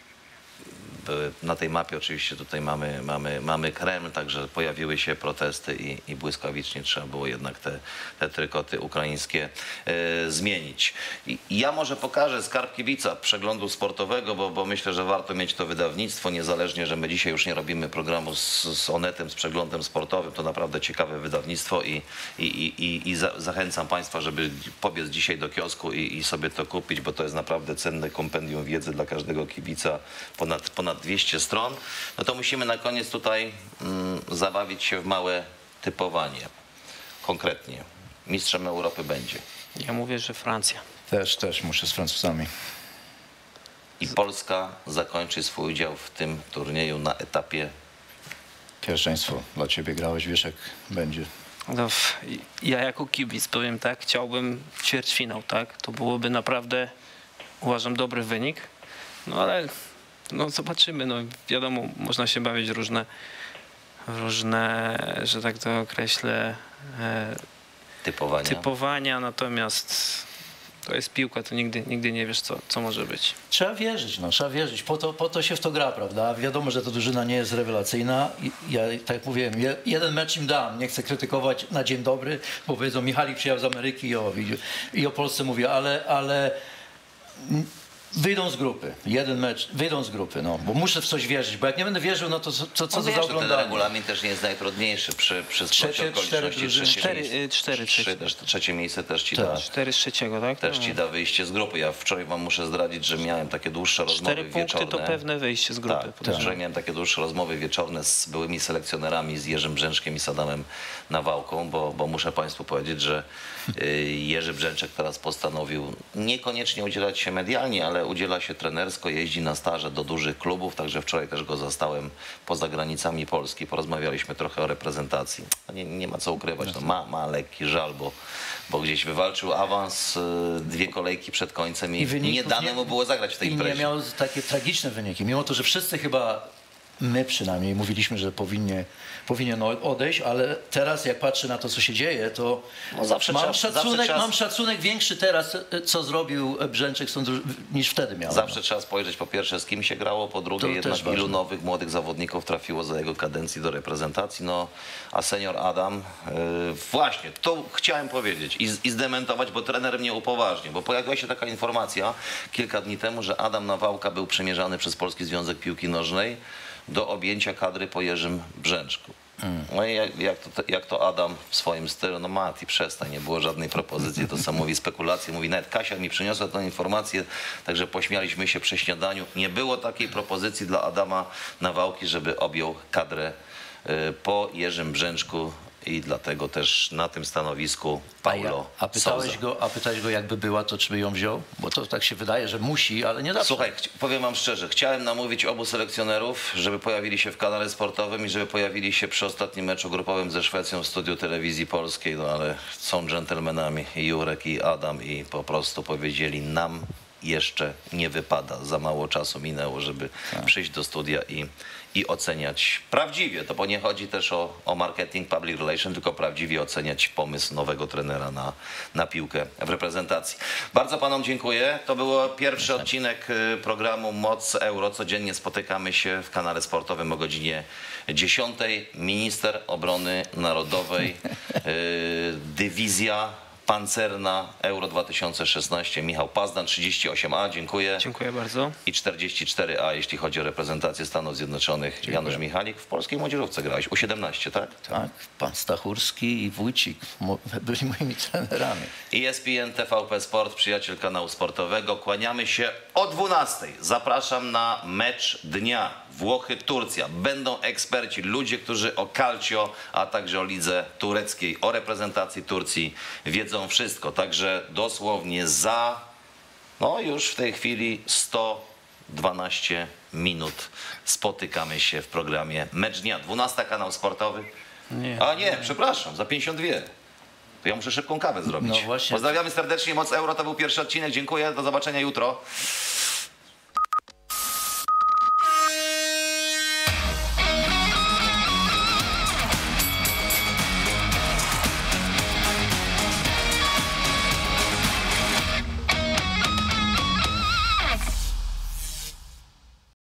[SPEAKER 1] były, na tej mapie oczywiście tutaj mamy, mamy, mamy Kreml, także pojawiły się protesty i, i błyskawicznie trzeba było jednak te, te trykoty ukraińskie e, zmienić. I, I ja może pokażę skarb kibica przeglądu sportowego, bo, bo myślę, że warto mieć to wydawnictwo, niezależnie, że my dzisiaj już nie robimy programu z, z Onetem, z przeglądem sportowym. To naprawdę ciekawe wydawnictwo i, i, i, i, i za, zachęcam Państwa, żeby pobiec dzisiaj do kiosku i, i sobie to kupić, bo to jest naprawdę cenne kompendium wiedzy dla każdego kibica, ponad, ponad dwieście stron. No to musimy na koniec tutaj mm, zabawić się w małe typowanie. Konkretnie. Mistrzem Europy będzie.
[SPEAKER 2] Ja mówię, że Francja.
[SPEAKER 3] Też, też muszę z Francuzami.
[SPEAKER 1] I Polska zakończy swój udział w tym turnieju na etapie.
[SPEAKER 3] Pierwszeństwo dla ciebie grałeś, wiesz jak będzie.
[SPEAKER 2] No, ja jako kibic powiem tak, chciałbym ćwierćfinał, tak? To byłoby naprawdę, uważam, dobry wynik. No ale no zobaczymy, no wiadomo, można się bawić różne, różne, że tak to określę, e,
[SPEAKER 1] Typowania.
[SPEAKER 2] typowania, natomiast to jest piłka, to nigdy, nigdy nie wiesz, co, co może być.
[SPEAKER 3] Trzeba wierzyć, no, trzeba wierzyć. Po to, po to się w to gra, prawda? Wiadomo, że ta drużyna nie jest rewelacyjna. Ja, tak jak mówiłem, je, jeden mecz im dam. Nie chcę krytykować na dzień dobry, bo powiedzą, Michalik przyjechał z Ameryki i o, i, i o Polsce mówię, ale, ale wyjdą z grupy. Jeden mecz, wyjdą z grupy, no, bo muszę w coś wierzyć, bo jak nie będę wierzył, no to co, co, co
[SPEAKER 1] No
[SPEAKER 3] to
[SPEAKER 1] wiesz,
[SPEAKER 3] za
[SPEAKER 1] że ten
[SPEAKER 3] oglądanie?
[SPEAKER 1] regulamin też nie jest najtrudniejszy przy, przy
[SPEAKER 3] Trzecie,
[SPEAKER 1] splocie
[SPEAKER 3] cztery
[SPEAKER 1] okoliczności.
[SPEAKER 3] drużyny.
[SPEAKER 1] Trzecie
[SPEAKER 2] Cztery,
[SPEAKER 1] miejsce-
[SPEAKER 2] y, cztery,
[SPEAKER 1] trzy,
[SPEAKER 2] trzecie.
[SPEAKER 1] też, trzecie miejsce też ci
[SPEAKER 3] Tak.
[SPEAKER 1] da.
[SPEAKER 2] Cztery z trzeciego, tak?
[SPEAKER 1] Też ci da wyjście z grupy. Ja wczoraj wam muszę zdradzić, że miałem takie dłuższe rozmowy
[SPEAKER 2] Cztery punkty
[SPEAKER 1] wieczorne.
[SPEAKER 2] to pewne wyjście z grupy.
[SPEAKER 1] Tak,
[SPEAKER 2] podejrzewam.
[SPEAKER 1] wczoraj miałem takie dłuższe rozmowy wieczorne z byłymi selekcjonerami, z Jerzym Brzęczkiem i Sadamem Nawałką, bo, bo muszę Państwu powiedzieć, że y, Jerzy Brzęczek teraz postanowił niekoniecznie udzielać się medialnie, ale udziela się trenersko, jeździ na staże do dużych klubów, także wczoraj też go zastałem poza granicami Polski. Porozmawialiśmy trochę o reprezentacji. Nie, nie ma co ukrywać, no, ma, ma lekki żal, bo, bo gdzieś wywalczył awans y, dwie kolejki przed końcem i,
[SPEAKER 3] I wyników
[SPEAKER 1] nie dane
[SPEAKER 3] nie-
[SPEAKER 1] mu było zagrać w tej
[SPEAKER 3] I
[SPEAKER 1] imprezie.
[SPEAKER 3] nie miał takie tragiczne wyniki, mimo to, że wszyscy chyba, my przynajmniej mówiliśmy, że powinien, powinien odejść, ale teraz jak patrzę na to, co się dzieje, to
[SPEAKER 1] No zawsze
[SPEAKER 3] mam,
[SPEAKER 1] czas- zawsze
[SPEAKER 3] szacunek,
[SPEAKER 1] czas-
[SPEAKER 3] mam szacunek większy teraz, co zrobił Brzęczek, z tą druż- niż wtedy miał.
[SPEAKER 1] Zawsze trzeba spojrzeć po pierwsze, z kim się grało, po drugie
[SPEAKER 3] To
[SPEAKER 1] jednak
[SPEAKER 3] też ważne.
[SPEAKER 1] ilu nowych młodych zawodników trafiło za jego kadencji do reprezentacji. No, a senior Adam, yy, właśnie, to chciałem powiedzieć i, z- i zdementować, bo trener mnie upoważnił, bo pojawiła się taka informacja kilka dni temu, że Adam Nawałka był przemierzany przez Polski Związek Piłki Nożnej do objęcia kadry po Jerzym Brzęczku. No i jak, jak, to, jak to Adam w swoim stylu, no Mati, przestań, nie było żadnej propozycji, to sam mówi spekulacje, mówi nawet Kasia mi przyniosła tę informację, także pośmialiśmy się przy śniadaniu. Nie było takiej propozycji dla Adama Nawałki, żeby objął kadrę y, po Jerzym Brzęczku i dlatego też na tym stanowisku
[SPEAKER 3] A, ja,
[SPEAKER 1] Paulo
[SPEAKER 3] a, pytałeś
[SPEAKER 1] Sousa.
[SPEAKER 3] go, a pytałeś go, jakby była, to czy by ją wziął? Bo to tak się wydaje, że musi, ale nie zawsze.
[SPEAKER 1] Słuchaj, chci- powiem wam szczerze, chciałem namówić obu selekcjonerów, żeby pojawili się w kanale sportowym i żeby pojawili się przy ostatnim meczu grupowym ze Szwecją w studiu telewizji polskiej, no ale są dżentelmenami i Jurek i Adam i po prostu powiedzieli nam jeszcze nie wypada, za mało czasu minęło, żeby przyjść do studia i, i oceniać prawdziwie, to bo nie chodzi też o, o marketing, public relation, tylko prawdziwie oceniać pomysł nowego trenera na, na piłkę w reprezentacji. Bardzo panom dziękuję. To był pierwszy odcinek y, programu Moc Euro. Codziennie spotykamy się w kanale sportowym o godzinie dziesiątej. Minister Obrony Narodowej, y, dywizja pancerna Euro dwa tysiące szesnaście, Michał Pazdan, trzydzieści osiem A, dziękuję.
[SPEAKER 2] Dziękuję bardzo.
[SPEAKER 1] I czterdzieści cztery A, jeśli chodzi o reprezentację Stanów Zjednoczonych. Janusz Michalik, w polskiej młodzieżówce grałeś, U siedemnaście, tak?
[SPEAKER 3] Tak, pan Stachurski i Wójcik mo- byli moimi trenerami.
[SPEAKER 1] E S P N, T V P Sport, przyjaciel kanału sportowego. Kłaniamy się o dwunastej. Zapraszam na mecz dnia. Włochy-Turcja. Będą eksperci, ludzie, którzy o calcio, a także o lidze tureckiej, o reprezentacji Turcji wiedzą wszystko. Także dosłownie za, no już w tej chwili sto dwanaście minut spotykamy się w programie Mecz Dnia. dwunasta kanał sportowy.
[SPEAKER 2] Nie.
[SPEAKER 1] A nie, przepraszam, za pięćdziesiąt dwa. To ja muszę szybką kawę zrobić.
[SPEAKER 3] No właśnie.
[SPEAKER 1] Pozdrawiamy serdecznie, Moc Euro, to był pierwszy odcinek. Dziękuję, do zobaczenia jutro.